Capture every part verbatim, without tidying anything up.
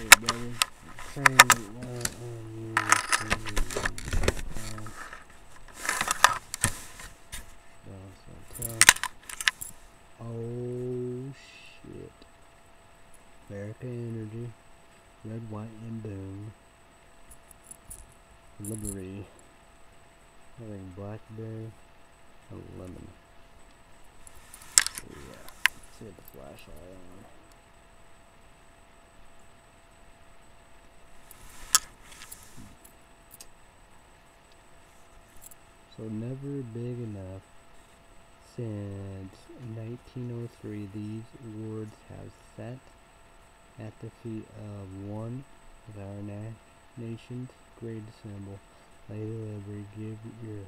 it, brother. Turn it while on you. Oh shit. America Energy. Red, white, and boom. Liberty. I think blackberry. A lemon. Yeah. Let's see the flashlight on. So never big enough. Since nineteen oh three, these words have sat at the feet of one of our na nation's greatest symbol. Lady Liberty, give your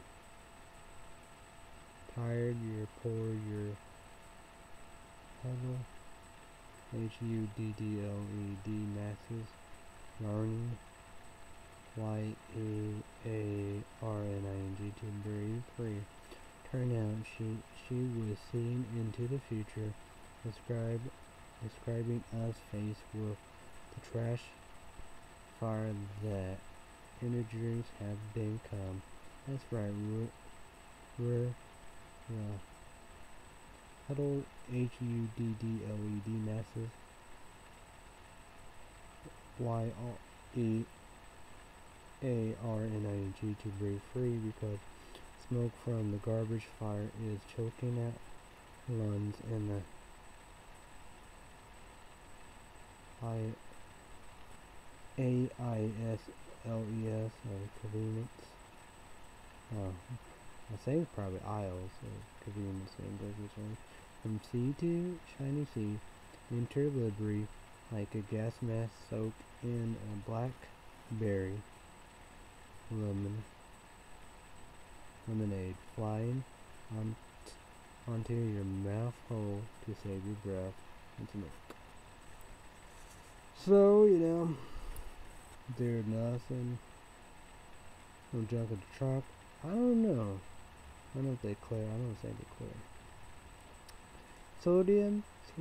tired, your poor, your huddle, H U D D L E D masses, learning, Y A A R N I N G to breathe free. Turn out she she was seeing into the future, describe describing us faced with the trash fire that injuries have become. That's right, we're, we're uh, huddle H U D D L E D masses, Y E A R N I N G to breathe free, because smoke from the garbage fire is choking at lungs, and the I A I S L E S or convenience. Oh, I say probably aisles or convenience and grocery store. From sea to shiny sea, enter Liberty like a gas mask soaked in a blackberry lemon lemonade, flying on onto your mouth hole to save your breath into milk. So, you know, there's nothing, no junk in the truck. I don't know. I don't know if they clear. I don't think they clear. Sodium,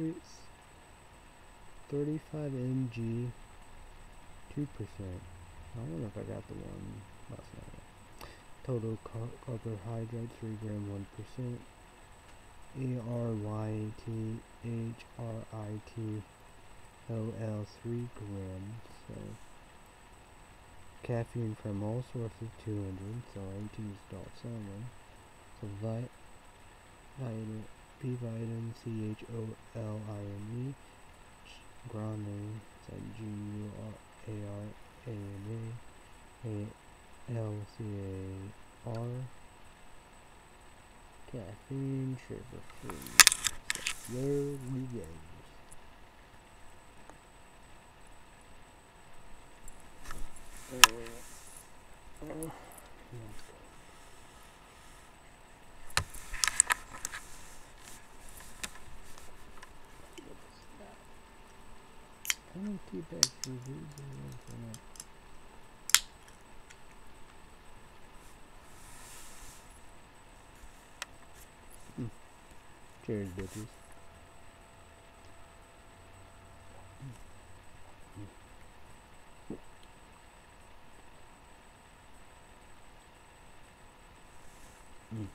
thirty-five milligrams, two percent. I don't know if I got the one last night. Total car carbohydrate, three gram, one percent. A R Y T H R I T O L, three grams. So, caffeine from all sources, two hundred. So, eighteen is adult salmon. So, vit vitamin, B vitamin, C H O L I N E. Granule, so G U A R A N A. A L C A R. Caffeine, sugar free. So there we go. Uh, uh, let's go. How many tea bags do you do? Hmm. Cheers, bitches. Mm.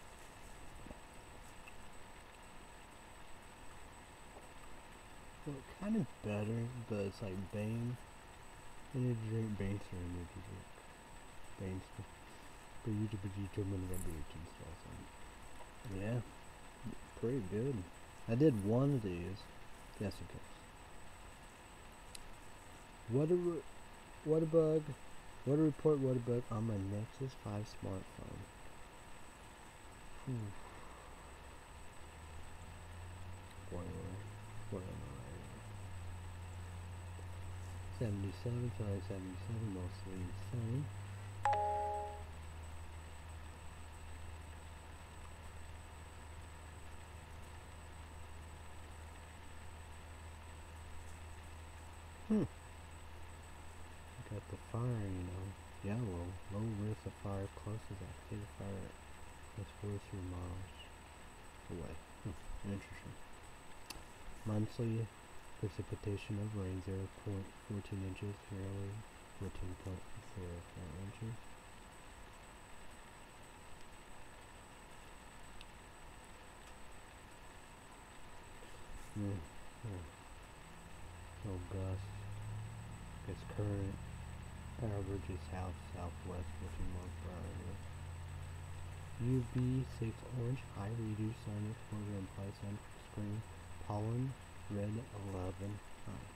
Well, kind of better, but it's like Bane. Energy drink, Bane or energy drink. Bane stuff. For YouTube, but YouTube, and got beach and stuff. So. Yeah, pretty good. I did one of these. Yes, it goes. What a what a bug. What a report. What a bug on my Nexus five smartphone. Hmm. Boy, boy, seventy-seven, five seventy-seven, mostly sunny. Hmm. Got the fire, you know. Yellow. Low risk of fire. Closest active fire is forty-three miles away. Hmm. Interesting. Monthly Precipitation of rain zero point one four inches, yearly fourteen point zero four inches. Mm, mm. So gust, its current average is south southwest fourteen miles per hour. U V six orange, high reduced sun exposure implies sun spring pollen, red eleven. High.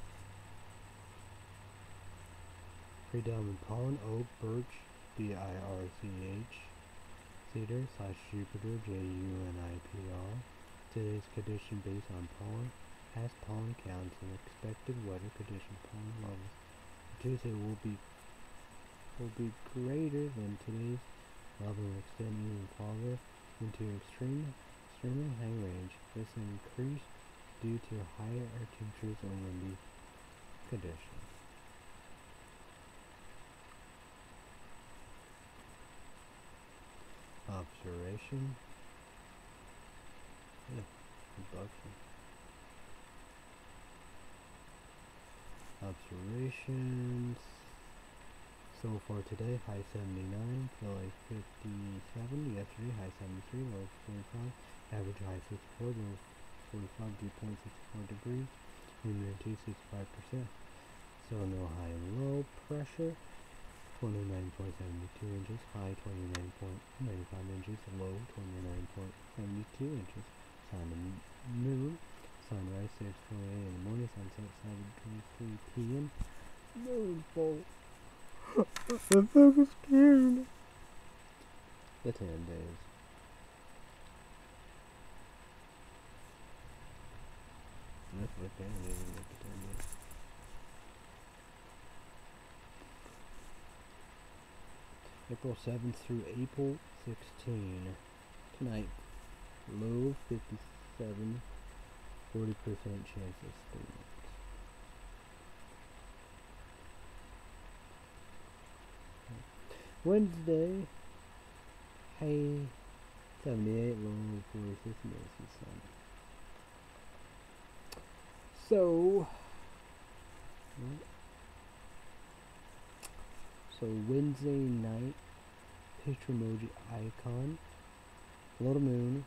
Predominant pollen, oak, birch, B I R C H, cedar slash Jupiter, J U N I P R. Today's condition based on pollen, past pollen counts, and expected weather condition pollen levels. Tuesday will be will be greater than today's level and extend even farther into extreme extremely high range. This increase due to higher air temperatures and windy conditions. Observation. Yeah, abduction. Observations. So for today, high seventy-nine, feel like fifty-seven. Yesterday, high seventy-three, low twenty-five. Average high sixty-four, low forty-five, dew point sixty-four degrees. Humidity sixty-five percent. So no high and low pressure. twenty-nine point seven two inches, high twenty-nine point nine five inches, low twenty-nine point seven two inches. Sun and moon. Sunrise six twenty-eight in the morning, sunset seven twenty-three p m Moon full. I'm fucking scared. The ten days. That's okay, I didn't even get the ten days. April seventh through April sixteenth. Tonight, low fifty-seven, forty percent chance of storms. Wednesday, high seventy-eight, low forty-six, mostly sun. So, so Wednesday night, picture emoji icon, little moon,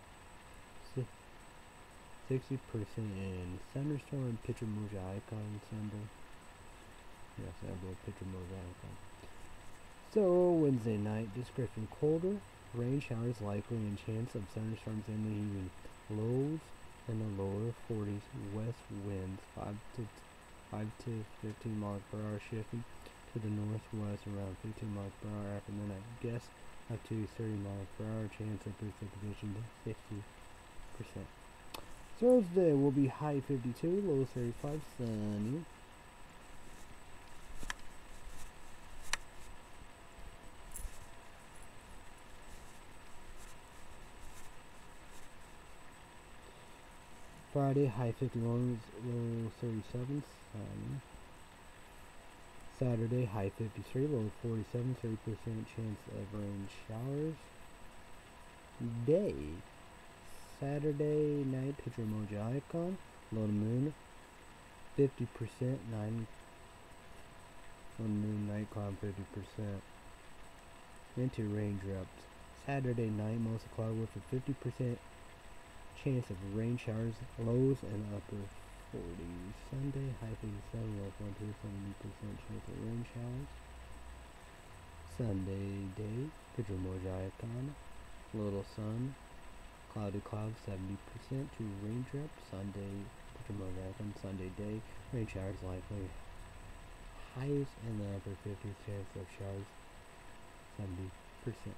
sixty percent in thunderstorm, picture emoji icon symbol. Yes, I have a picture emoji icon. So Wednesday night, description colder, rain showers likely and chance of thunderstorms in the evening. Lows in the lower forties, west winds five to five to fifteen miles per hour, shifting to the northwest around fifteen miles per hour after midnight. Guess up to thirty miles per hour, chance of precipitation fifty percent. Thursday will be high fifty-two, low thirty-five, sunny. Friday, high fifty-one, low thirty-seven, sunny. Saturday, high fifty-three, low forty-seven, thirty percent chance of rain showers. Day, Saturday night, picture emoji icon, low to moon, fifty percent, nine, low to moon, night cloud, fifty percent. Into raindrops. Saturday night, mostly cloud with a fifty percent chance of rain showers, lows and upper forties. Sunday, high fifty-seven, low forty-two, seventy percent chance of rain showers. Sunday day, picture emoji icon, little sun, cloudy clouds, seventy percent to raindrops. Sunday, picture emoji icon, Sunday day, rain showers likely. Highs in the upper fifties, chance of showers, seventy percent.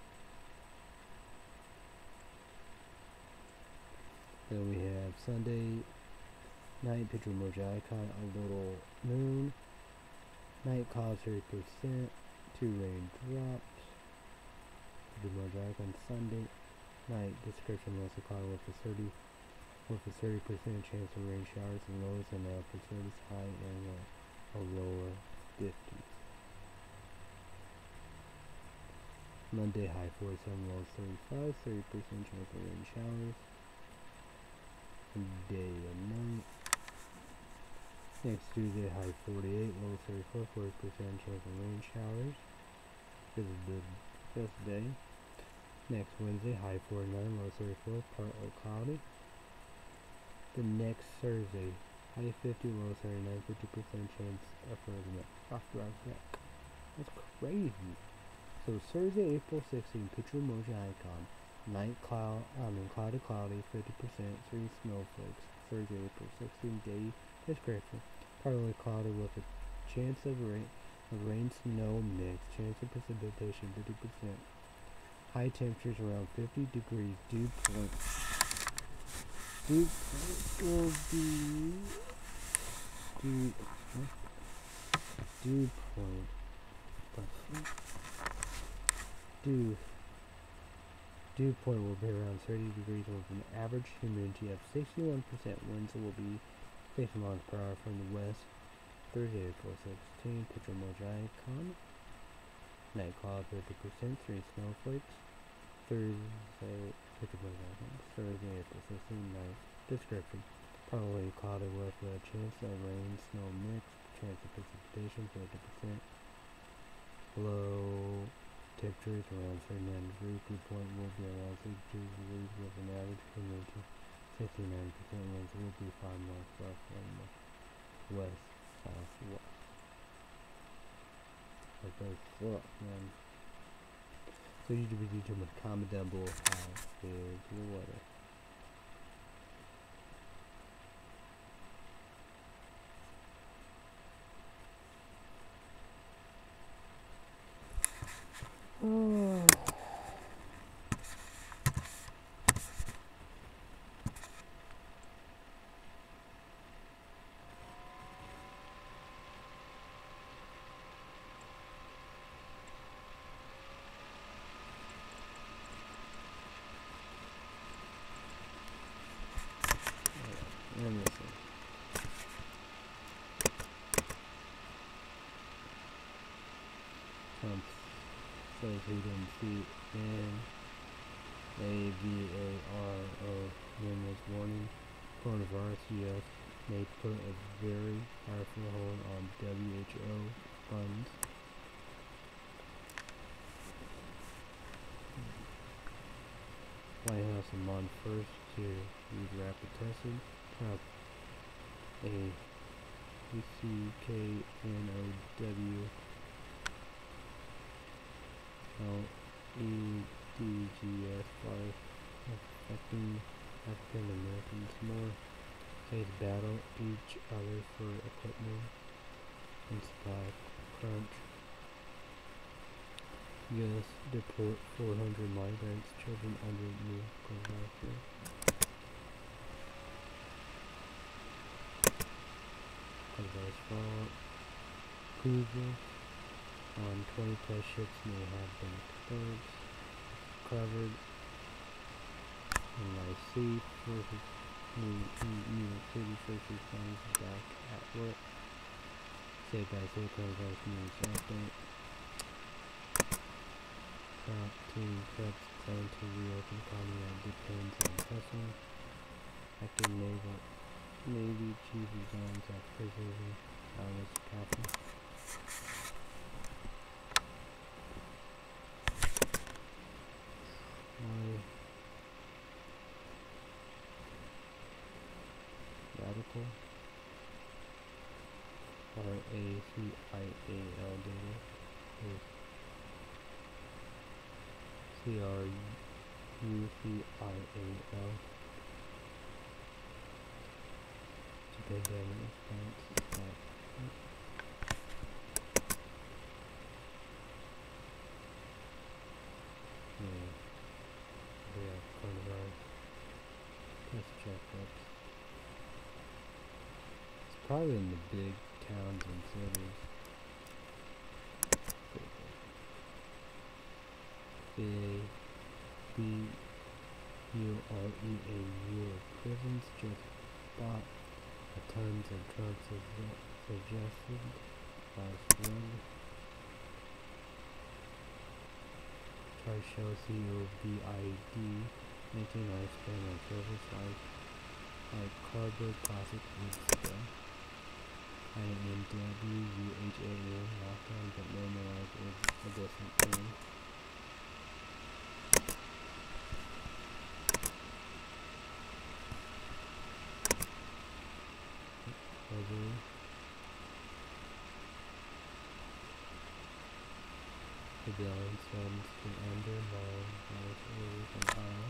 Then we have Sunday night, picture emoji icon, a little moon, night clouds thirty percent, two raindrops, picture emoji icon. Sunday night, description mostly cloud with a thirty with a thirty percent chance of rain showers and lows in the upper thirties, high in the a lower fifties. Monday, high forty-seven, low thirty-five, thirty percent chance of rain showers. Day and night. Next Tuesday, high forty-eight, low thirty-four, forty percent chance of rain showers. This is the best day. Next Wednesday, high forty-nine, low thirty-four, partly cloudy. The next Thursday, high fifty, low thirty-nine, fifty percent chance of rain. After I check. That's crazy. So Thursday, April sixteenth, picture emoji icon. Night cloud, I mean cloudy, cloudy, fifty percent, three snowflakes. Thursday, April sixteenth, day description. Partly cloudy with a chance of rain, a rain snow mix. Chance of precipitation, fifty percent. High temperatures around fifty degrees. Dew point. Dew point will be. Dew. Dew point. Dew. Dew point will be around thirty degrees with an average humidity of sixty-one percent. Winds will be fifty miles per hour from the west. Thursday, April sixteenth, picture emoji icon. Night cloud, fifty percent, three snowflakes. Thursday, picture emoji icon. Thursday, April sixteenth, night description. Partly cloudy with a chance of rain, snow mix. Chance of precipitation, fifty percent. Low temperatures around thirty-nine degrees. Dew point will be around sixty-two degrees with an average humidity fifty-nine percent. Winds will be five miles per hour from the west southwest. That does suck, man. So YouTube, YouTube, comment down below how is your weather. Oh. Let me see. Trump says he didn't see N A V A R O numerous warning. Coronavirus U S may put a very powerful hold on W H O funds. White House a month first to use rapid testing. Trump a C K N O W L E D G S by affecting African Americans more. States battle each other for equipment and supply crunch. U S deport four hundred migrants, children under new coronavirus. Coronavirus fallout. Google on twenty plus ships may have been exposed, covered. N Y C versus New, New York City first responders back at work. State by state coronavirus news update. Top team preps plan to reopen economy that depends on testing. Active Naval Navy chief resigns after preserving Alice Kaplan. Why radical? R A C I A L data is C R U C I A L. It's a pandemic response. It's not. Yeah. Yeah, coronavirus. Test checkups. It's probably in the big towns and cities. A B U R E A U prisons just bought a tons of drugs as suggested last spring. Charge shows C O V I D making lifespan on service like like cardboard plastic weeks ago. I N W U H A N, lockdown, but normalize is a different thing. Other. The balance sends to undermine both A's and I.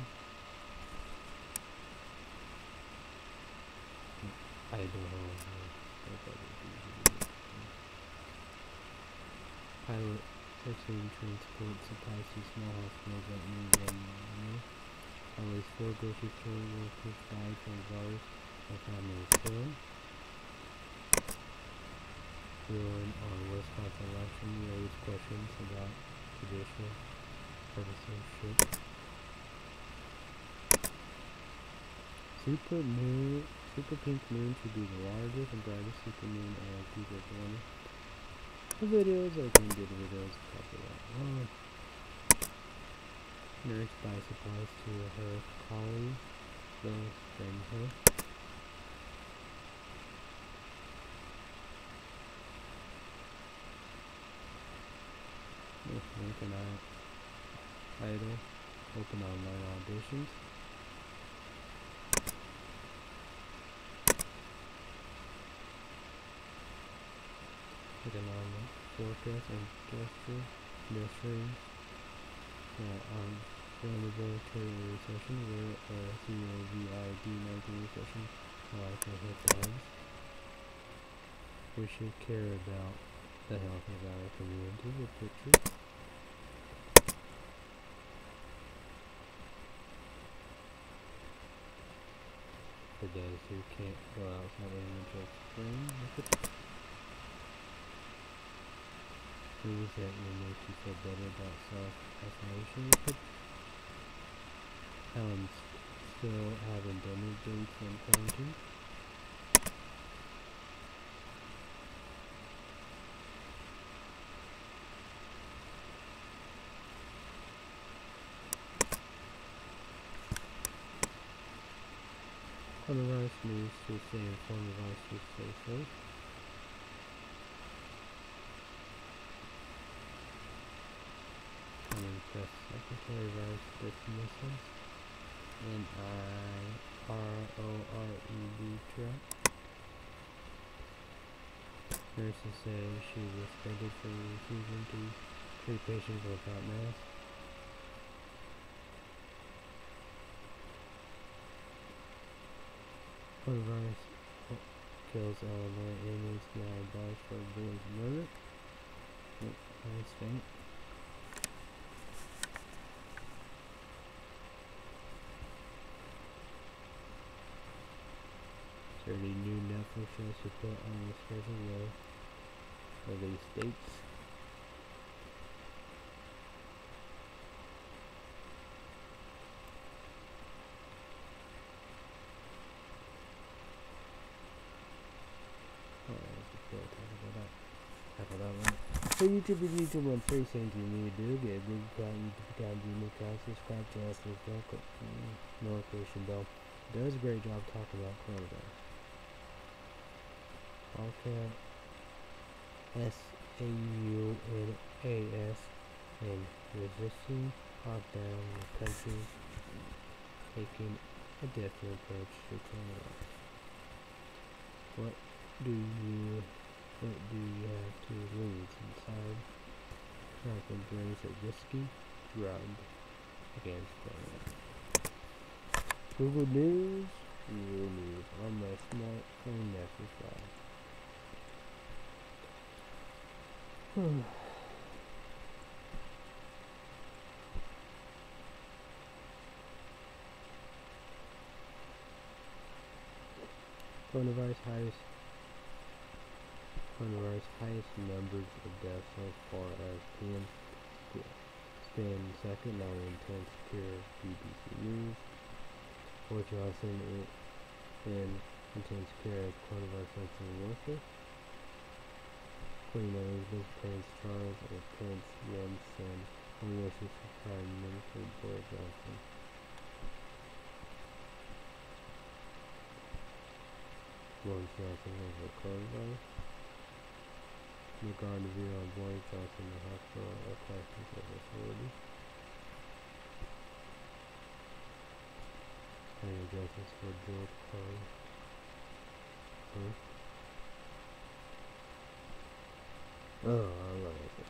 I don't know. Pilot searching transport supplies to small hospitals that need one meal. At least four grocery store workers died from virus and families still. Ruling on Wisconsin election raised questions about judicial partisanship. Super moon, super pink moon should be the largest and brightest super moon of two thousand twenty. The videos, I can do the videos, copy that. Oh. Nurse buys supplies to her colleague, Phil Springhill. Lincoln Idol, open online auditions. Economic forecast and gesture, measuring uh, on vulnerable to a recession where a COVID nineteen recession likely hit dogs. We should care about the health of our community with pictures. For those who can't go outside and enjoy spring, look at things that will make you feel better about self-isolation. Helen's still having dinner dates in quarantine. Coronavirus news to stay informed of us to stay safe. Coming press secretary virus dismisses. N I R O R E D trap. Nurses say she was suspended for refusing to treat patients without masks. Coronavirus kills Illinois inmates behind bars for boy's murder. Nice thing. thirty new Netflix shows to put on the schedule will release dates. For YouTube and YouTube on three things you need to do. Get a big account, YouTube account, Gmail account, subscribe to us, and notification bell. Does a great job talking about coronavirus. Wildcat, S A U N A S, and resisting lockdown in the country, taking a different approach to coronavirus. What do you What do you have to lose inside? Franklin brings a risky drug against coronavirus. Google News, Google News on my smartphone message file. Hmm. Coronavirus highest Coronavirus highest numbers of deaths so far as P M Spain second, now intense cure B B C News. Boris Johnson in intense care of coronavirus vaccine worker. Queen Elizabeth, Prince Charles, and Prince William send home wishes for Prime Minister Boris Johnson. Boris Johnson over coronavirus. regarding the view on Boris Johnson, the hospital, or questions of authority. Any justice for George Floyd. Huh? Oh, I love it.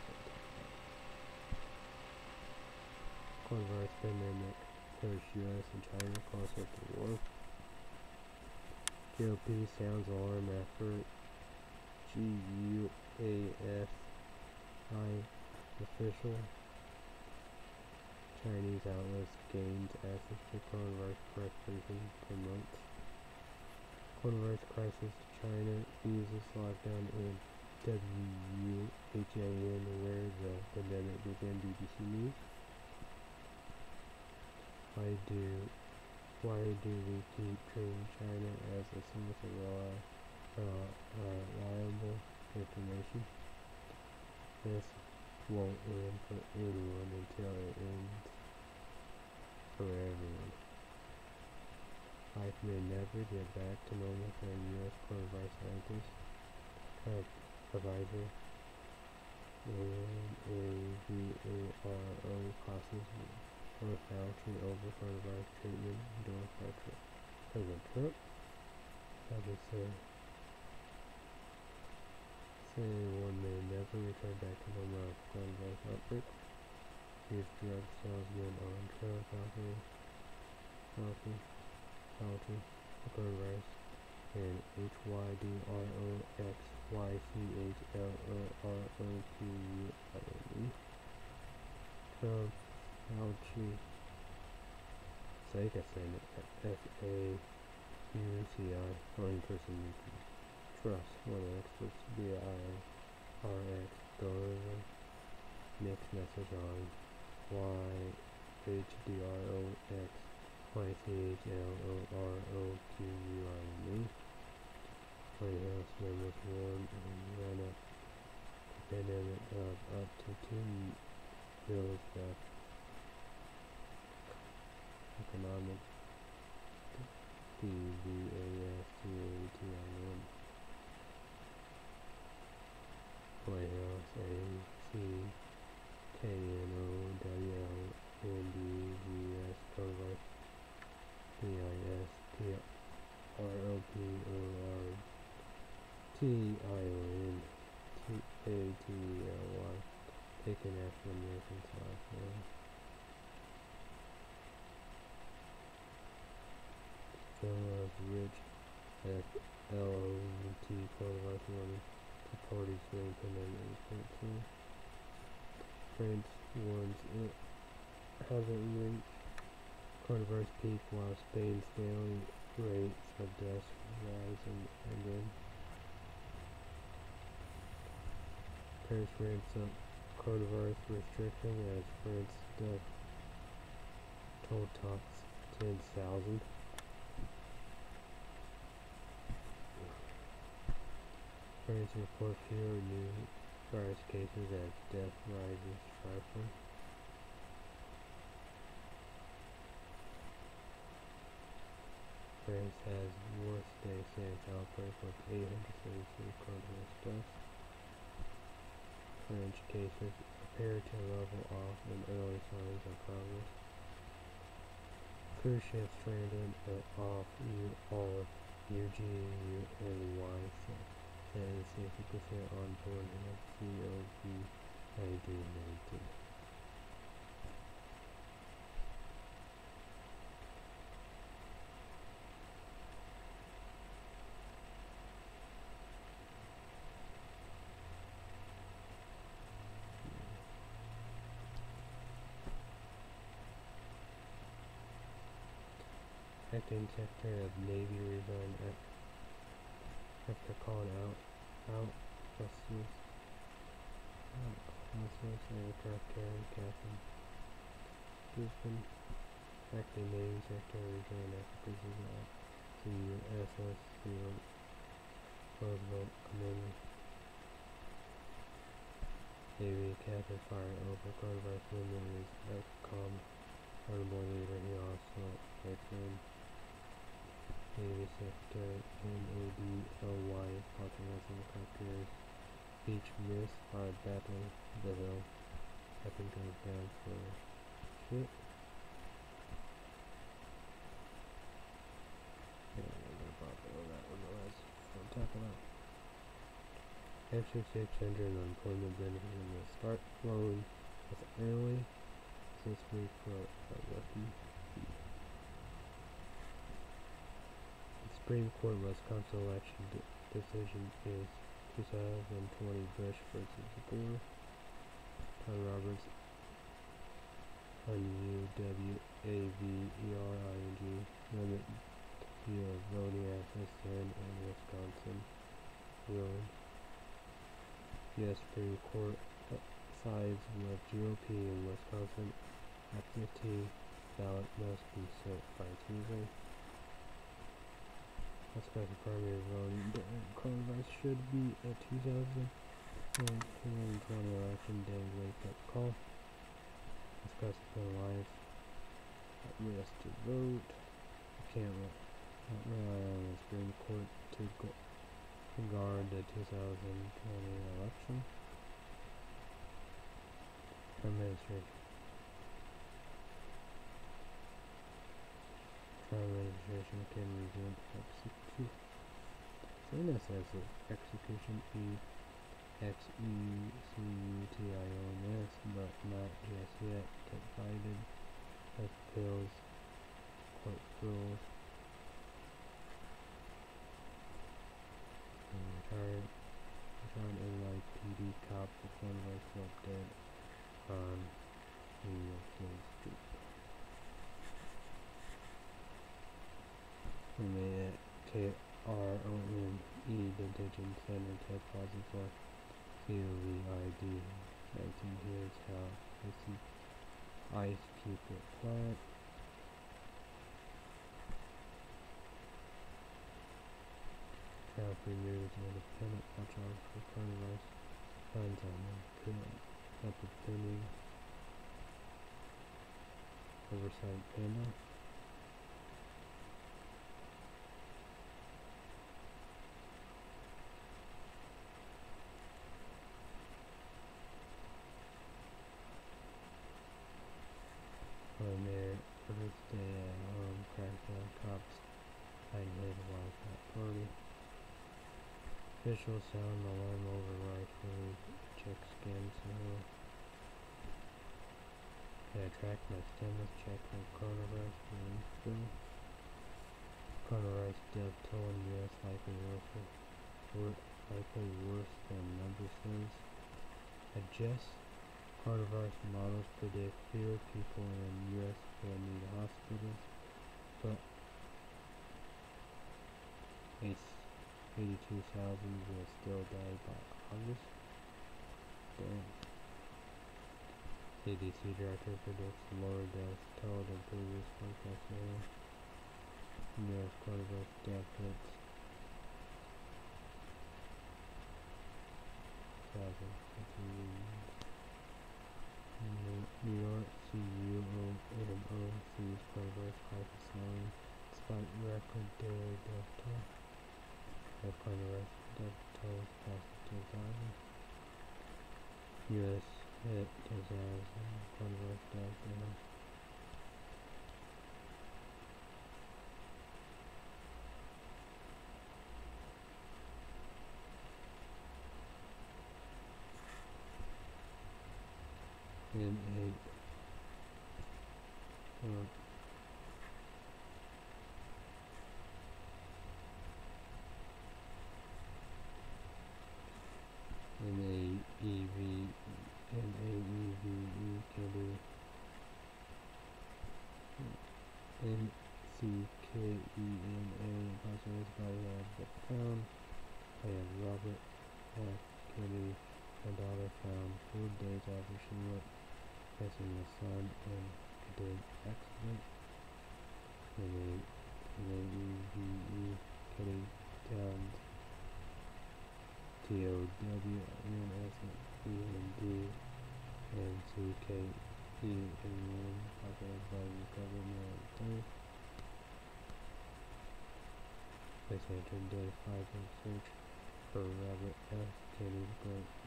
Coronavirus pandemic pushed U S and China closer to war. G O P sounds alarm after G U A S I official. Chinese outlets gained access to coronavirus press briefing for months. Coronavirus crisis, China eases lockdown in Wuhan, where the pandemic began. B B C News. Why do why do we keep treating China as a source of reli- uh, uh, reliable information? This won't end for anyone until it ends for everyone. Life may never get back to normal for a U S coronavirus scientist, advisor, and a V A R O causes for Fauci over coronavirus treatment endorsed by Trump. President Trump, I just say, say one may never return back to normal after coronavirus outbreak. Here's drug salesman on trail Fauci, Fauci, Fauci, coronavirus, and H Y D R O X Y C H L O R O Q U I N E. Trump, Fauci, Sega Senate, F A U C I, only person you can trust. One of the experts, B I R X, deliver mixed message on Y H D R O X Y C H L O R O Q U I N E. White House members warned and ran up the pandemic of up to two million deaths. Economic P V A S T A T I N. White House A C K N O W L N D V S coronavirus P I S T R O P O R T I O N T A T E L Y taken after American South Florida. Journal of Rich F L O U T coronavirus warning to parties during pandemic nineteen. France warns it hasn't reached coronavirus peak while Spain's daily rates of deaths rising again. Paris ramps up coronavirus restriction as France death toll tops ten thousand. France reports fewer new virus cases as death rises sharply. France has worst day since outbreak with eight hundred seventy-three coronavirus deaths. French cases appear to level off in early signs of progress. Cruise ship stranded off all U G U and Y says sixty percent on board have COVID nineteen. Acting Secretary of Navy resigned after calling out out Justice Justice Aircraft Carrier Captain Gisborne. Acting Navy Secretary resigned after criticism of the U S S Theodore Roosevelt Commander. Navy Captain fired over coronavirus movement is a calm, honorable leader. He also explained Navy Secretary N A D L Y authorizing aircraft carriers Beach miss hard battling the hill. Nothing goes down for shit. Yeah, I'm gonna pop all that one the last one talk about. Extra six hundred unemployment benefit will start flowing as early this week for a lucky few. The Supreme Court Wisconsin election de decision is twenty twenty Bush versus Gore. Tom Roberts on U W A V E R I N G limit view of voting access in Wisconsin ruling. U S Supreme Court sides with G O P in Wisconsin. Absentee ballot must be sent by Tuesday. Wisconsin primary voting coronavirus should be a two thousand twenty election day wake-up call. Wisconsin been alive at risk to vote. You can't not rely on the Supreme Court to go guard the two thousand twenty election. Administration. Trial registration can resume execution. Same as execution E X E C U T I O N S, but not just yet. Divided appeals court rules. And retired retired N Y P D cop before was left dead on New York City Street. Remain at K R O N E detention center test positive for COVID nineteen. Here's how icy ice keep it quiet. Trial premieres independent watch out for coronavirus. Finds on appeal upending oversight panel. On their first day at home, crackdown cops hiding his wife at party. Officials sound alarm over rifle check scams now. Yeah, track my stimulus check for coronavirus relief bill. Coronavirus death toll in U S likely worse, worse, likely worse than number says. Adjust. Coronavirus models predict fewer people in U S will need hospitals, but eighty-two thousand will still die by August. Damn. C D C director predicts lower death toll than previous forecast. U S coronavirus death hits thousand. New York C U O M O sees coronavirus crisis slowing despite record daily death toll. The coronavirus death toll past two thousand. U S hit two thousand coronavirus death toll. In eight. Uh, N A E V N A E V E can do N C K E N A possible by the found. I am Robert F. Kennedy, a daughter found four days after she went missing the sun in a dead accident. N A E V E Kennedy Towns T O W N S E N D N C K E N N populated by the government of This entered day five in search for Robert F. Kennedy.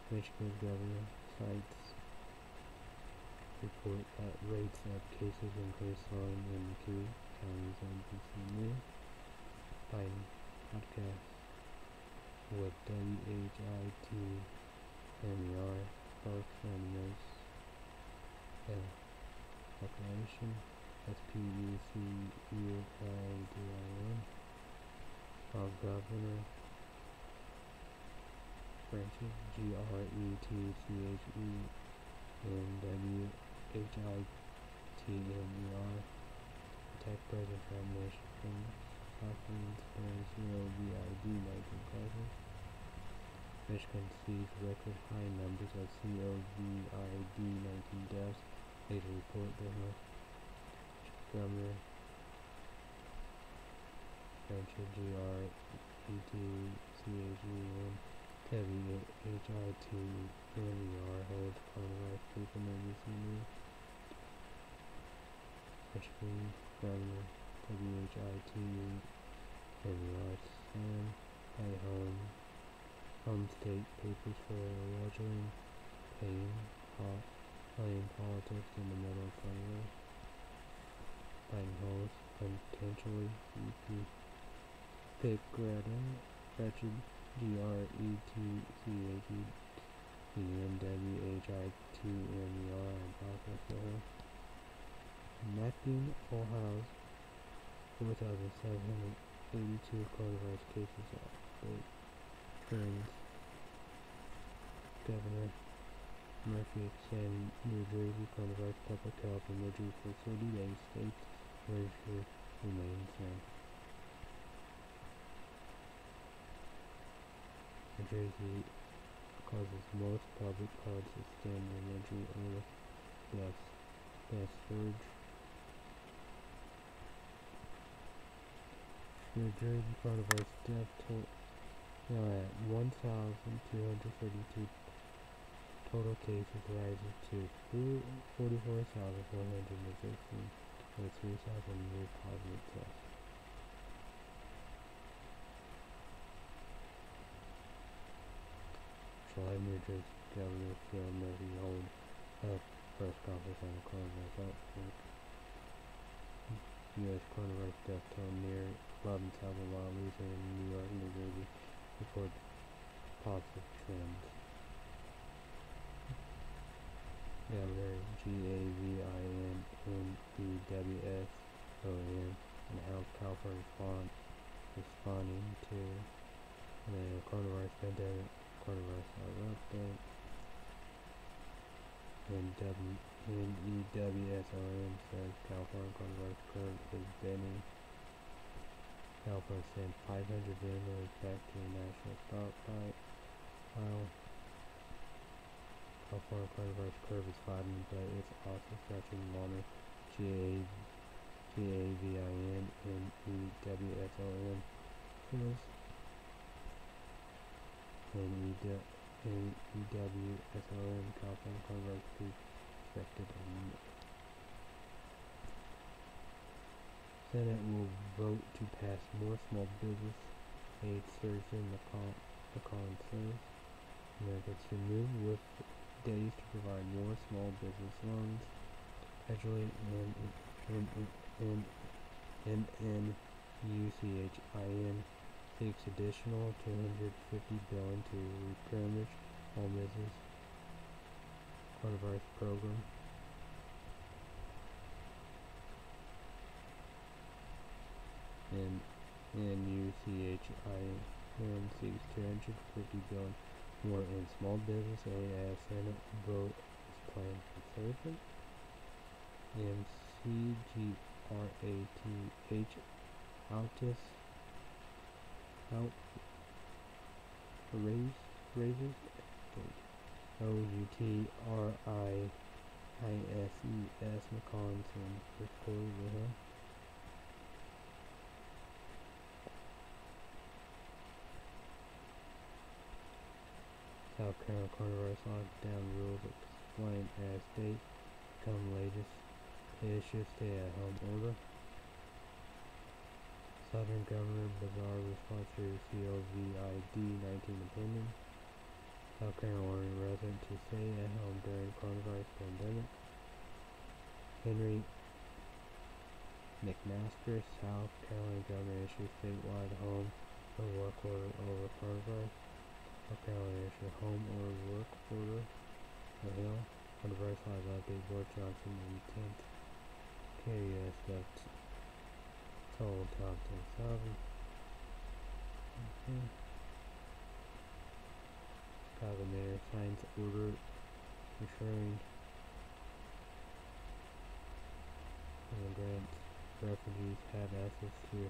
Michigan governor cites report that rates of cases increased slowing in key counties. N B C News. Biden podcast with W H I T M E R Parks and Notes uh, Declaration S P U C U L D I N of Governor branches G R E T C H E N W H I T M E R attack President Trump Nation Southland Springs zero V I D nineteen causes. Michigan sees record high numbers of COVID nineteen deaths. Later report Governor Governor Rancher G R E T C H E N W H I T M E R holds coronavirus proof in N B C News. Michigan Governor W H I T M E R Sam at home home state papers for allegedly paying hot playing politics in the middle of coronavirus. Biden holds potentially pick Greta Gretchen G R E T C H E N W H I T M E R and process for her. Mapping Ohio's four thousand seven hundred eighty-two coronavirus cases update. Turns Governor Murphy extend New Jersey coronavirus public health emergency for thirty days. State's emergency remains in. New Jersey causes most public health extend emergency over deaths. Death surge. New Jersey coronavirus death toll now at one thousand two hundred thirty-two. Total cases rises to forty-four thousand four hundred sixteen with three thousand new positive tests. July New Jersey Governor Phil Murphy held a press conference on the coronavirus outbreak. U S coronavirus death toll near eleven thousand while losing in New York, New Jersey report positive trends. Governor G A V I N N E W S O N and how California respond, responding to the coronavirus pandemic. Coronavirus update. And N E W S O N says California coronavirus curve is bending. California sent five hundred ventilators back to the national stockpile. California coronavirus curve is flattening, but it's also stretching longer. G A V I N N E W S O N says. And E W S O N California coronavirus peak expected in Senate will vote to pass more small business aid Thursday, McCollum says. Americans to move with days to provide more small business loans. Federally and N N U C H I N seeks additional two hundred fifty billion dollars to replenish small business coronavirus program. And N U C H I N seeks two hundred fifty billion dollars more in small business aid as Senate vote is planned for Thursday. And C G R A T H Altus out raise raises O U T R I I S E S McCollum and reported with him. South Carolina coronavirus lockdown rules explain as states become latest issue stay-at-home order. Southern Governor bizarre response to COVID nineteen opinion. South Carolina resident to stay at home during coronavirus pandemic. Henry McMaster, South Carolina governor, issued statewide home or work order over coronavirus. South Carolina issued home or work order for Hill. Coronavirus live update. Boris Johnson and tenth K S left total top ten thousand. Okay. Chicago mayor signs order ensuring immigrants, refugees have access to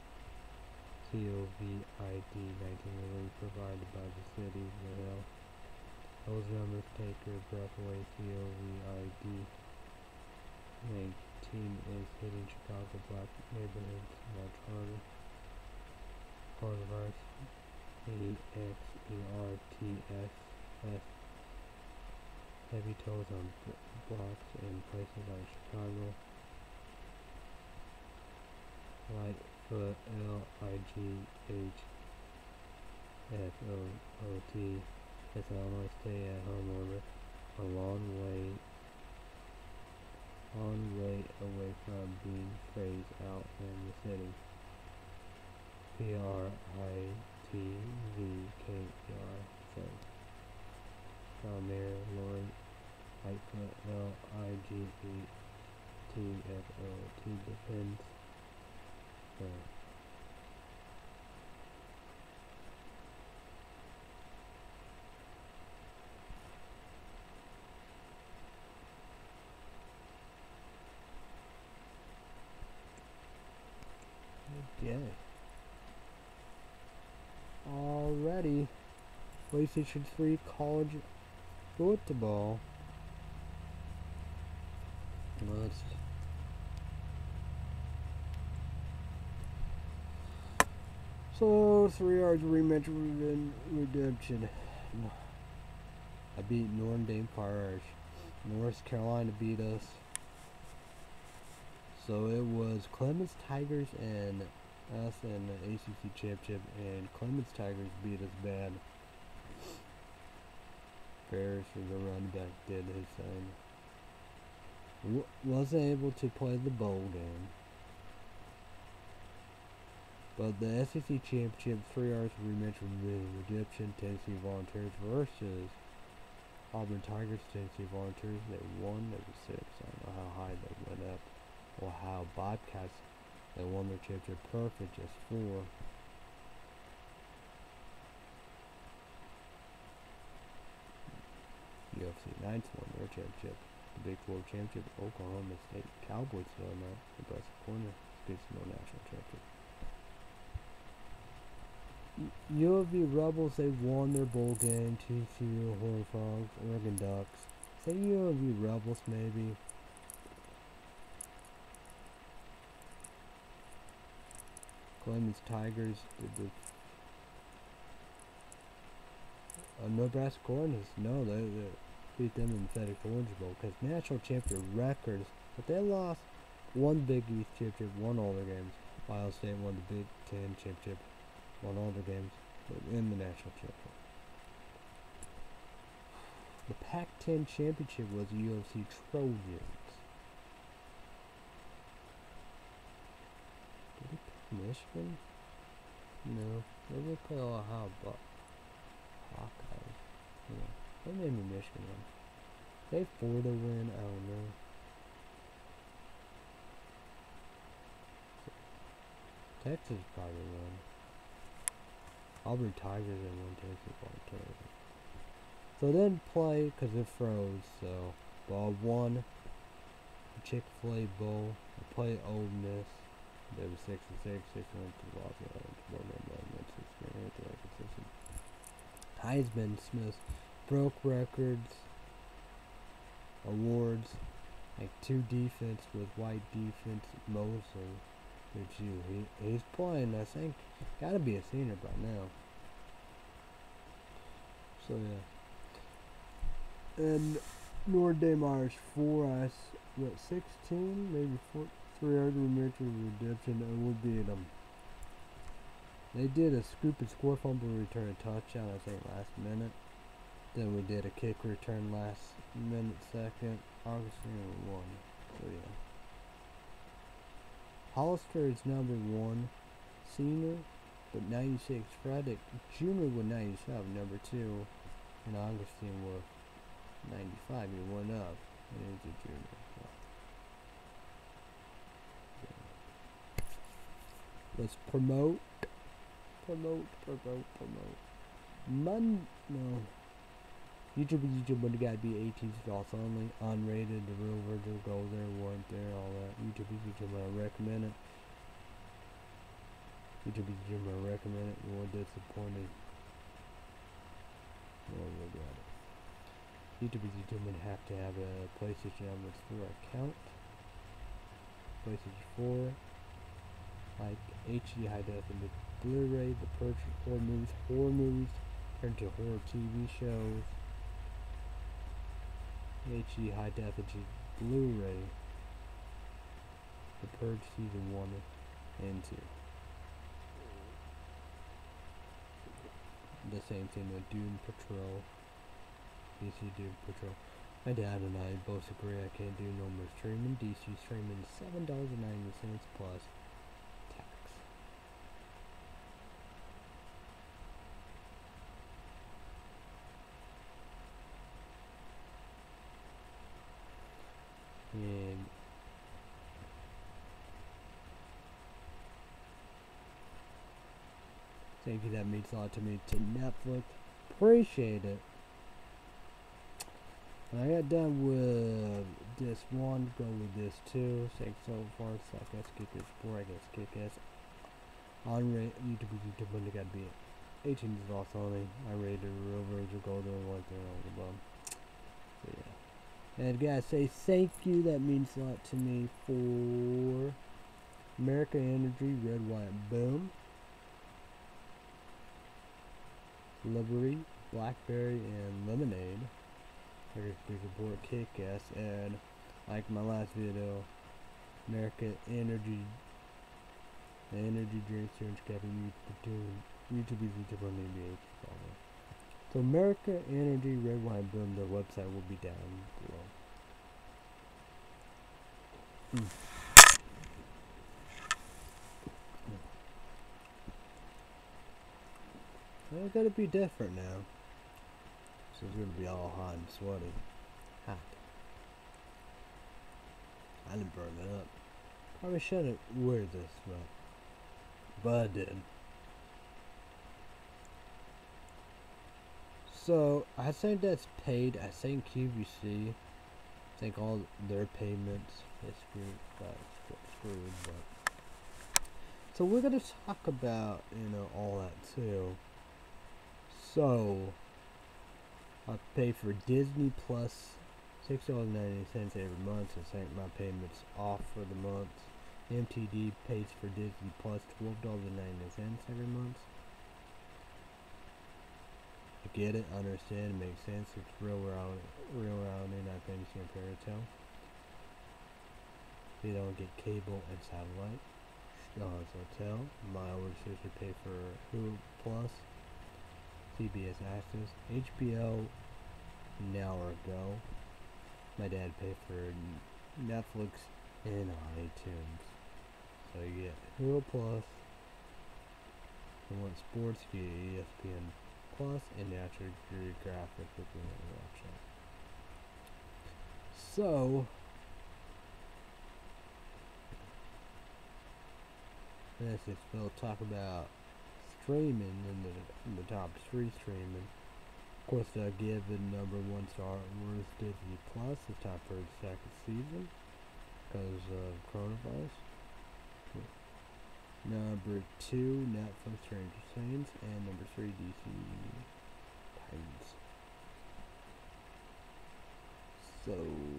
COVID nineteen relief provided by the city of the Hill. Those numbers take your breath away. COVID nineteen is hitting Chicago black neighborhoods much harder. Coronavirus E X E R T S S heavy tolls on blocks in places like Chicago. Lightfoot L I G H F O O T is an Illinois stay at home order a long way long way away from being phased out in the city. P R I T V K E R said. Town Mayor Lauren Lightfoot L I G H T F O T defends the Okay. Alrighty. PlayStation three college football. Let's so three hours rematch redemption. I beat Notre Dame Pirates. North Carolina beat us. So it was Clemens Tigers and us in the A C C championship, and Clemens Tigers beat us bad. Ferris, the running back, did his thing. W wasn't able to play the bowl game. But the S E C championship, three hours rematch with redemption, Tennessee Volunteers versus Auburn Tigers. Tennessee Volunteers, they won. They were six. I don't know how high they went up, or how Bobcats, they won their championship perfect, just four. U F C Knights won their championship. The Big Four championship, Oklahoma State Cowboys still in that Nebraska corner. Speaks no national championship. U of V Rebels, they won their bowl game. T C U Horned Frogs, Oregon Ducks. Say U of V Rebels maybe. Clemens Tigers did the uh, Nebraska Corners. No, they, they beat them in the FedEx Orange Bowl because national champion records. But they lost one Big East championship, won all their games. Ohio State won the Big Ten championship, won all their games, but in the national championship. The Pac ten championship was the U F C Trojans. Did they play Michigan? No. Maybe they play Ohio, but Hawkeyes. Yeah. They made me Michigan win. They Florida win, I don't know. Texas probably won. Auburn Tigers and won. Tennessee Volunteers. So they didn't play because it froze. So ball one, Chick-fil-A Bowl. They played Ole Miss. They were six and six. Six went to Los Angeles. Heisman Smith broke records, awards, like two defense with white defense. Mosley, which you he he's playing. I think gotta be a senior by now. So yeah. And Notre Dame Irish four us what sixteen, maybe four, three hundred meter redemption, and we'll beat them. They did a scoop and score fumble return touchdown, I think, last minute. Then we did a kick return last minute second. Augustine won. So yeah. Hollister is number one. Senior, but ninety-six. Frederick Junior with ninety-seven, number two. And Augustine with ninety-five. He went up. And he's a junior. So. Let's promote. Promote, promote, promote. Mon no. YouTube is YouTube, but it gotta be eighteen adults only. Unrated, the real Virgil go there, weren't there, all that. YouTube is YouTube, I recommend it. YouTube is YouTube, I recommend it. You were disappointed. Oh, look at it. YouTube is YouTube, would have to have a PlayStation Network four account. PlayStation four. Like H D high definition Blu-ray, the purchase horror movies, horror movies, turn to horror T V shows. H D high definition Blu-ray, The Purge season one and two. The same thing with Doom Patrol. D C Doom Patrol. My dad and I both agree I can't do no more streaming. D C streaming seven dollars and ninety cents plus tax. And thank you, that means a lot to me, to Netflix. Appreciate it. When I got done with this one, go with this too. Thanks so far. Suck ass, kick ass, four, I guess, kick ass. On rate, YouTube, YouTube, when they got be eighteen is also only. I rated a real Virgil Golden, right there on the bottom. So yeah. And guys, say thank you. That means a lot to me for America Energy, Red, White, Boom. Liberty, Blackberry, and Lemonade. Here's big report, kick-ass, and like my last video, America Energy, the energy drinks here in Chicago, YouTube is YouTube on the N B A. So America Energy, Red, White, Boom, their website will be down below. Mm. Well, it's gotta be different now. So it's gonna be all hot and sweaty. Hot. I didn't burn it up. Probably shouldn't wear this, but but I did. So I think that's paid. I think Q V C. I think all their payments is screwed, but screwed. But so we're gonna talk about, you know, all that too. So I pay for Disney Plus six dollars and ninety cents every month. I think my payment's off for the month. M T D pays for Disney Plus twelve dollars and ninety cents every month. I get it, understand, it makes sense. It's real around, real around in I think it's Fairy Tale. They don't get cable and satellite. Stars Hotel. My older sister pay for Hulu Plus. C B S Access, H B O, an hour ago. My dad paid for Netflix and iTunes. So you get Hulu Plus. You want sports, you get E S P N Plus and National Geographic if you want to watch it. So let's just we'll talk about streaming in the in the top three streaming. Of course, I give the number one Star Wars Disney Plus the top for the second season because of coronavirus. Number two, Netflix Stranger Things, and number three, D C Titans. So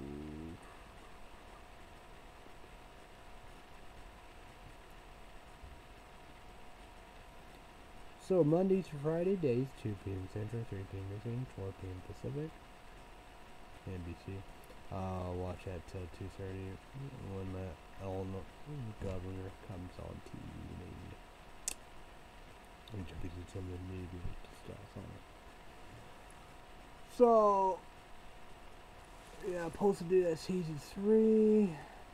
So Monday to Friday days, two P M Central, three P M Eastern, four P M Pacific. N B C. Uh, watch at till two thirty when the Illinois governor comes on T V. Maybe. Which is some of the maybe stuff on it. So yeah, supposed to do that season three.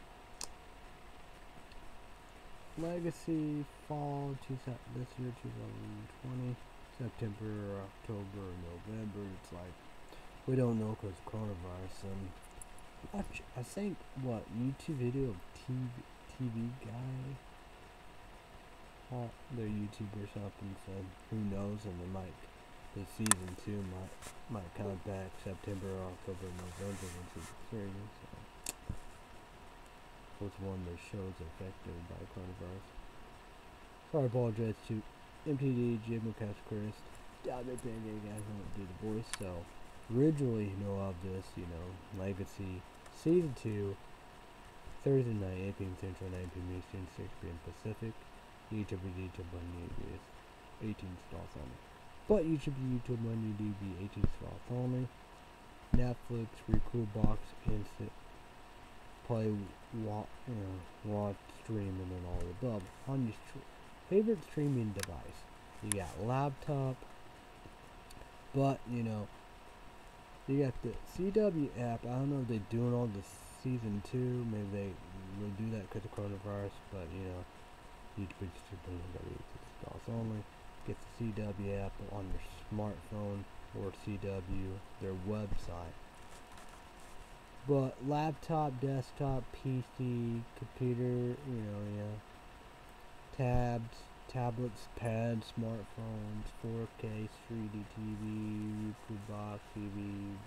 Legacy fall two, this year twenty twenty. September, October, November. It's like we don't know because coronavirus. And watch, I think what YouTube video of T V T V guy. Oh, they're YouTube or something. So who knows? And they might the season two might might come back September, October, November when season three. So what's one of the shows affected by coronavirus? So I apologize to M T D, Jim McCaskey, Doubt that they guys won't do the voice. So originally you know of this, you know, Legacy season two, Thursday night, eight p m Central, nine p m Eastern, six p m Pacific. YouTube and YouTube Monday is eighteen slots only. But YouTube and YouTube Monday D B eighteen slots only. Netflix, Recruitbox, Instant Play, watch, you know, watch, stream, and then all the above on your str favorite streaming device. You got laptop, but you know, you got the C W app. I don't know if they're doing all the season two. Maybe they will do that because of coronavirus, but you know, YouTube is only. Get the C W app on your smartphone or C W, their website. But laptop, desktop, P C, computer, you know, yeah, tabs, tablets, pads, smartphones, four K, three D T V, YouTube box T V,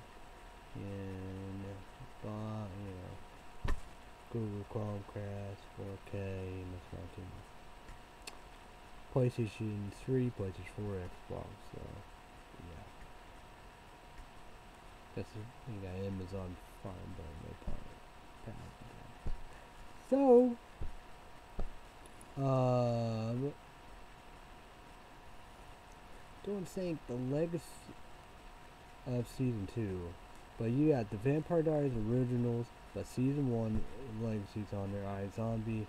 and uh, you know, Google Chromecast, four K, and that's not too much. PlayStation three, PlayStation four, Xbox, so yeah. That's it. You got Amazon Prime, but no Prime. So, um, don't think the legacy of season two, but you got the Vampire Diaries originals, but season one legacy's on there. iZombie.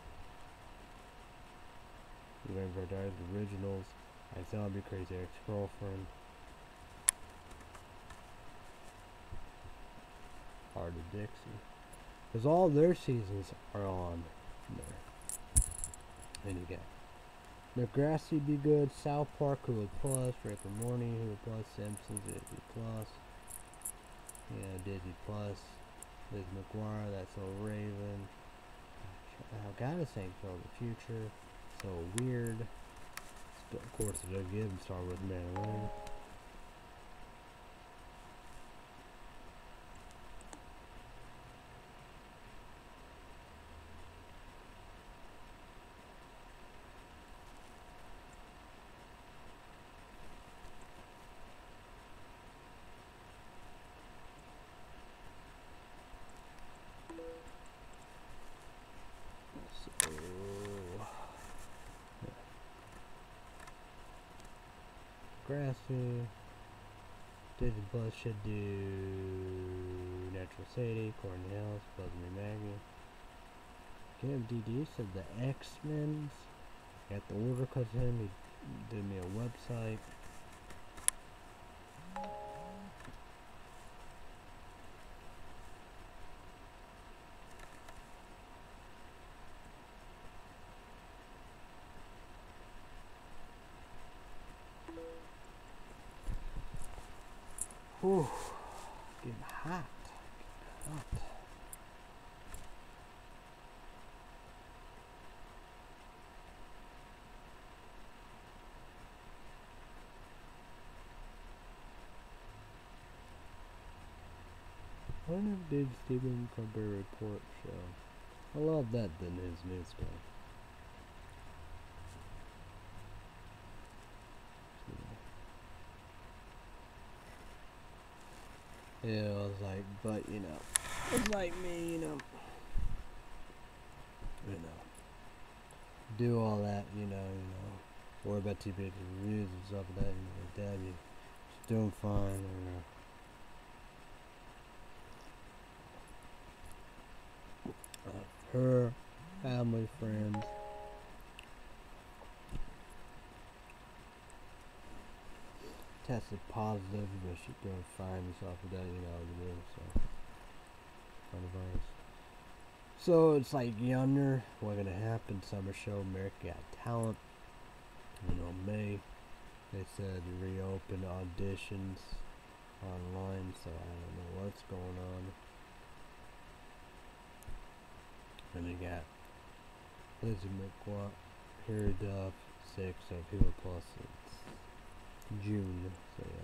The Vampire Diaries originals, iZombie, Crazy Ex-Girlfriend, Heart of Dixie, because all their seasons are on there. And you got Degrassi Be Good, South Park, Hulu Plus, Rick and Morty, Hulu Plus, Simpsons, Disney Plus, yeah, Disney Plus, Liz McGuire, That's So Raven, I gotta think for the future. So weird. Of course, it again start with Man. So Grassy. Disney Plus should do Natural City, Courtney House, Buzzme Maggie. K M D D said the X-Men's. Got the order cut in. He did me a website. Whew, getting hot. Getting hot. I wonder if did Stephen Colbert Report show. I love that than his news stuff. Yeah, I was like, but you know, it's like me, you know, you know, do all that, you know, you know, worry about T V reviews and stuff like that, and like that, you just doing fine, you know. Uh, her family, friends. tested positive, but she doing fine and stuff with that, you know, what it is, so, coronavirus. So, it's like younger, what's gonna happen, summer show, American Got Talent, you know, May, they said to reopen auditions online, so I don't know what's going on. And they got Lizzie McGuire, Harry Duff, six of Hero Plus, it's June, so yeah.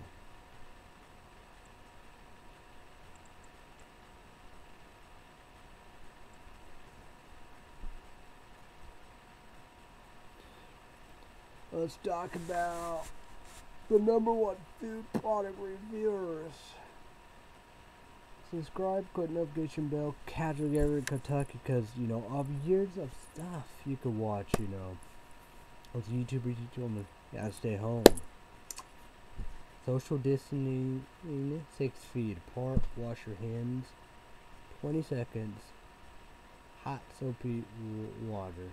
Let's talk about the number one food product reviewers. Subscribe, click notification bell, catch it every Kentucky, because, you know, of years of stuff you could watch, you know. As YouTubers, you told me, you gotta stay home. Social distancing, six feet apart, wash your hands, twenty seconds, hot soapy water.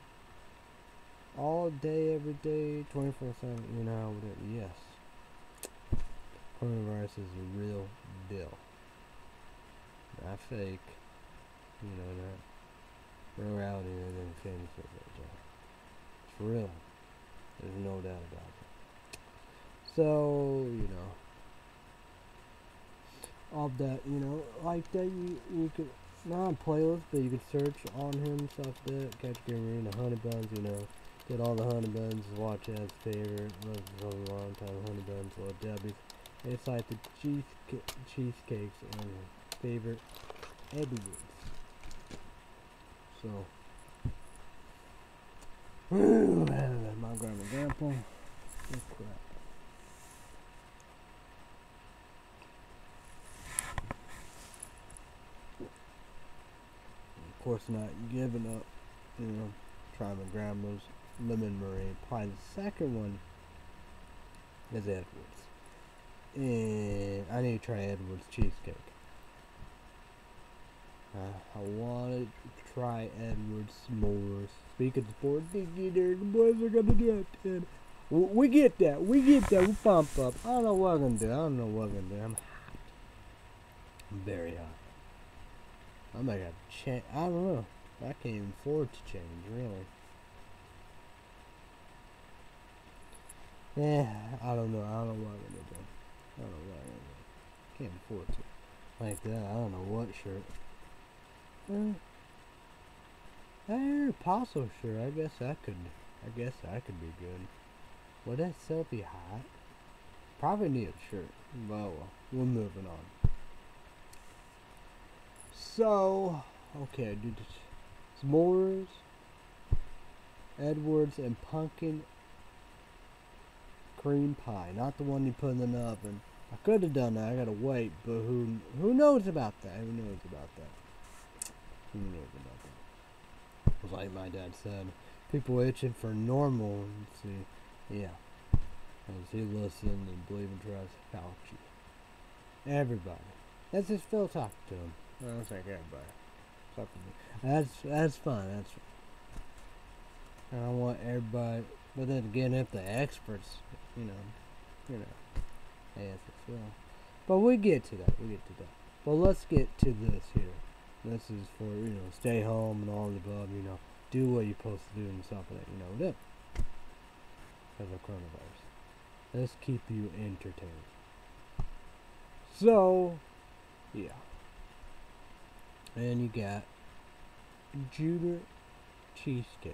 All day, every day, twenty-four seven, you know, whatever, yes. Coronavirus is a real deal. Not fake, you know, not reality, and fantasy. It's real. There's no doubt about it. So, you know, all that, you know, like that, you, you could, not on playlist, but you could search on him, stuff that, Catch Gary, the Honey Buns, you know, did all the Honey Buns, watch as favorite, was a long time, Honey Buns, Little Debbie's. It's like the cheese cheesecakes and favorite Edwards. So, whew, my grandma and grandpa. Oh crap. Of course, not giving up, you know, trying my grandma's lemon meringue. Probably the second one is Edwards. And I need to try Edwards cheesecake. Uh, I wanted to try Edwards s'mores. Speaking of sports, the boys are gonna do it. And we get that. We get that. We pump up. I don't know what I'm gonna do. I don't know what I'm gonna do. I'm hot. I'm very hot. I might have to change. I don't know. I can't even afford to change, really. Yeah, I don't know. I don't know what I'm gonna do. I don't know what I'm gonna do. Can't afford to. Like that. I don't know what shirt. Uh, Hey, Apostle shirt. I guess I could. I guess I could be good. Would that still be hot? Probably need a shirt. Well, we're moving on. So, okay, I do this. S'mores, Edwards, and pumpkin cream pie. Not the one you put in the oven. I could have done that. I gotta wait, but who who knows about that? Who knows about that? Who knows about that? Like my dad said, people itching for normal. Let's see, yeah. As he listened and believe and trust Fauci. Everybody. That's just Phil talking to him. I don't think everybody. Talking to me. That's that's fine. That's fine. I don't want everybody. But then again, if the experts, you know, you know, hey, that's a Phil. But we get to that. We get to that. But let's get to this here. This is for, you know, stay home and all the above, you know, do what you're supposed to do and stuff like that, you know, that. Because of coronavirus. Let's keep you entertained. So, yeah. And you got Junior cheesecakes.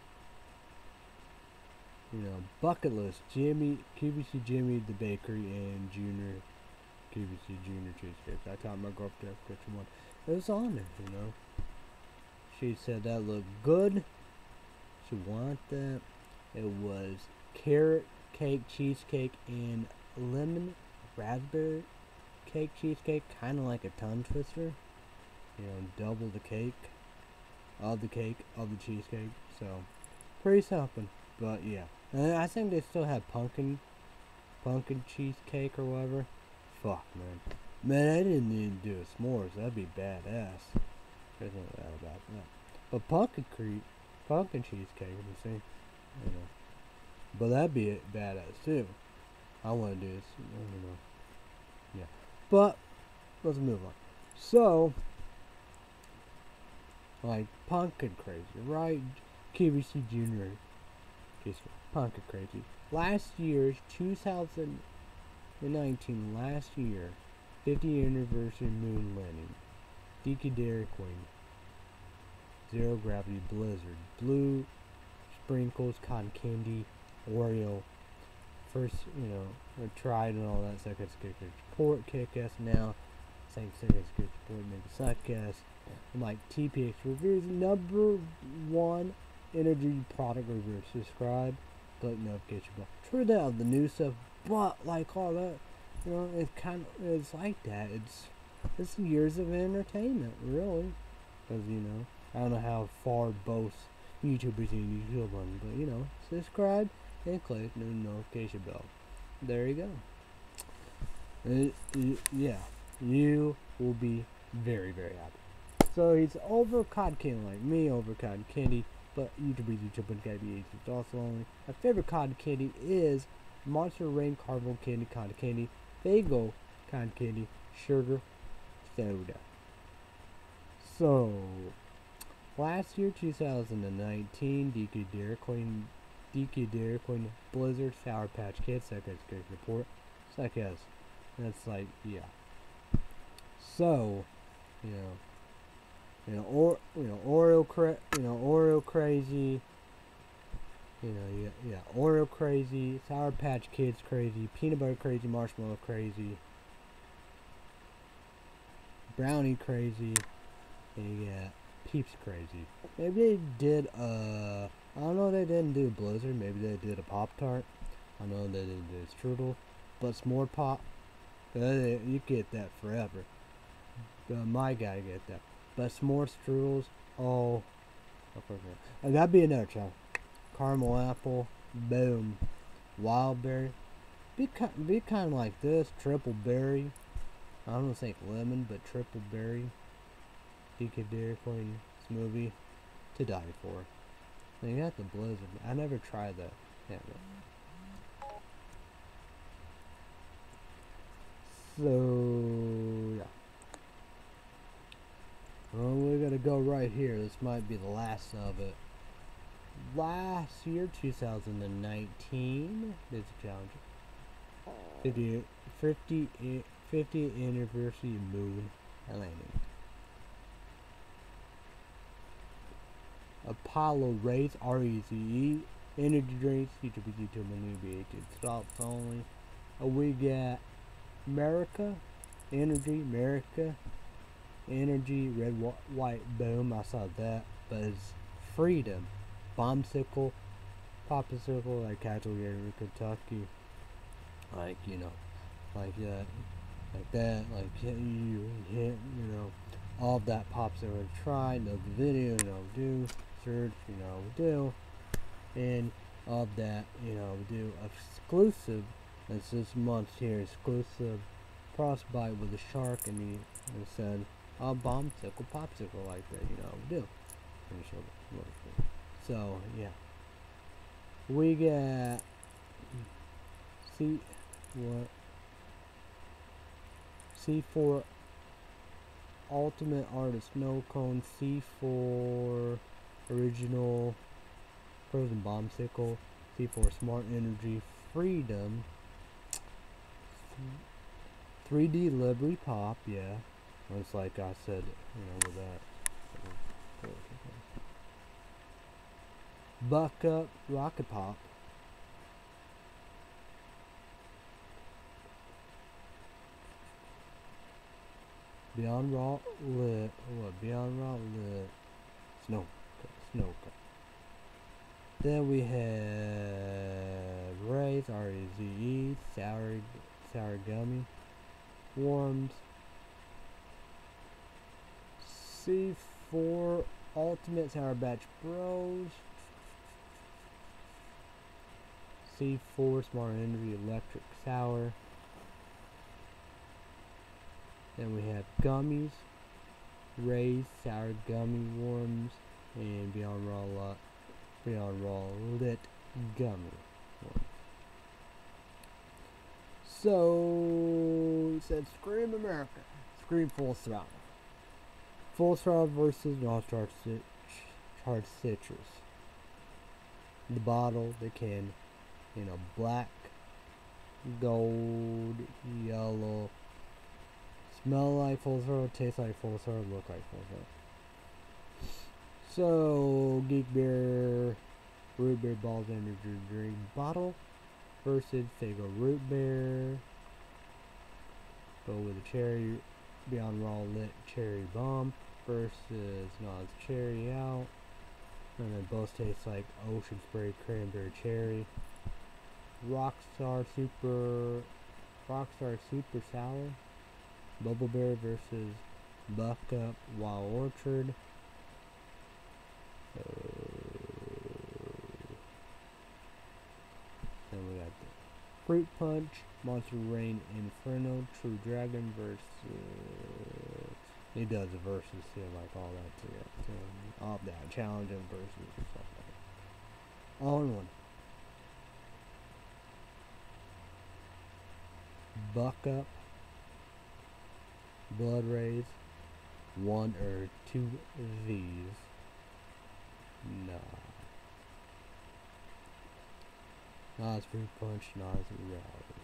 You know, bucket list, Jimmy, Q B C Jimmy, the bakery, and Junior, Q B C Junior cheesecakes. I taught my girl up there for one. It was on there, you know. She said that looked good. She wanted that. It was carrot cake cheesecake and lemon raspberry cake cheesecake, kind of like a tongue twister. You know, double the cake, of the cake, of the cheesecake. So, pretty something. But yeah, and I think they still have pumpkin, pumpkin cheesecake or whatever. Fuck, man. Man, I didn't even do a s'mores. That'd be badass. There's no doubt about that. But pumpkin creep, pumpkin cheesecake, you see, you know. But that'd be badass too. I want to do this. I don't know. Yeah. But let's move on. So, like Pumpkin Crazy, right? K B C Junior. Pumpkin Crazy. Last year's two thousand nineteen, last year, fiftieth anniversary moon landing. D K Dairy Queen. Zero Gravity Blizzard. Blue Sprinkles, Cotton Candy, Oreo. First, you know, I tried and all that. Second, good support, kick ass now. Same second, good support, maybe suck ass. I'm like T P X reviews, number one energy product review. Subscribe, click notification bell. True that the new stuff, but like all that, you know, it's kind of it's like that. It's it's years of entertainment, really, because you know I don't know how far both YouTubers and YouTube run, but you know, subscribe and click the notification bell. There you go. It, it, yeah, you will be very, very happy. So he's over cotton candy like me, over cotton candy, but YouTubers, YouTubers gotta be agents also only. My favorite cotton candy is Monster Rain Caramel Candy, Cotton Candy, Fago Cotton Candy, Sugar Soda. So, last year, two thousand nineteen, D K Dairy Queen, D K Dairy Queen, Blizzard, Sour Patch Kids, second good report, second, that's like, yeah. So, you know, you know, or you know, Oreo, cra you know, Oreo crazy, you know, yeah, yeah, Oreo crazy, Sour Patch Kids crazy, Peanut Butter crazy, Marshmallow crazy, Brownie crazy, and you got Peeps crazy. Maybe they did uh I don't know, they didn't do Blizzard, maybe they did a Pop Tart. I know they didn't do Strudel, but S'more Pop, uh, you get that forever. Uh, my guy get that. But S'more Strudels, oh, uh, that'd be another challenge. Caramel apple, boom, wild berry. Be kind, be kind of like this, triple berry. I don't want to say lemon, but triple berry. D K Dairy Queen smoothie to die for. They got the Blizzard. I never tried that. Yeah. So yeah. Well, we're gonna go right here. This might be the last of it. Last year, two thousand nineteen, there's a challenge. fifty, fifty, fiftieth anniversary moon landing. Apollo Race, R E Z E, energy drinks, YouTube, YouTube, and new agent stops only. Uh, we got America, Energy, America, Energy, Red, White, Boom. I saw that, but it's Freedom, Bombsicle, Popsicle, like Casual Gator, Kentucky, like you know, like that, like that, like you hit, you know, all of that Popsicle. Try, know the video, you know, do. Search, you know, we do, and all of that, you know, we do exclusive. That's this month here, exclusive frostbite with a shark, and he and said, "A bombsicle, popsicle," like that, you know, we do. So yeah, we got see what C four Ultimate Artist Snow Cone, C four Original Frozen Bombsicle, C four Smart Energy, Freedom, three D Liberty Pop, yeah, it's like I said, you know, with that. Buck Up Rocket Pop, Beyond Raw Lit, what, Beyond Raw Lit, Snow. No. Then we have Rays, R E Z E, Sour, Sour Gummy, Worms, C four Ultimate Sour Batch Bros, C four Smart Energy Electric Sour. Then we have Gummies, Rays, Sour Gummy Worms, and Beyond Raw Lot, Beyond Raw Lit Gummy. So he said, Scream America. Scream Full Throttle. Full Throttle versus non-charged charged citrus. The bottle, the can, you know, black, gold, yellow. Smell like Full Throttle, taste like Full Throttle, look like Full Throttle. So, Geek Bear, Root Beer Balls Energy Drink Bottle versus Faygo Root Beer. Go with a cherry, Beyond Raw Lit Cherry Bomb versus Nas Cherry Out. And then both taste like Ocean Spray Cranberry Cherry. Rockstar Super, Rockstar Super Sour. Bubble Bear versus Buck Up Wild Orchard. Uh, then we got the Fruit Punch, Monster Rain Inferno, True Dragon versus. He does a versus too, like all that together. So, all that challenge and versus and stuff like that. All in one. Buck Up, Blood Rays, one or two of these. Nah. Nas Fruit Punch, Nas Rally.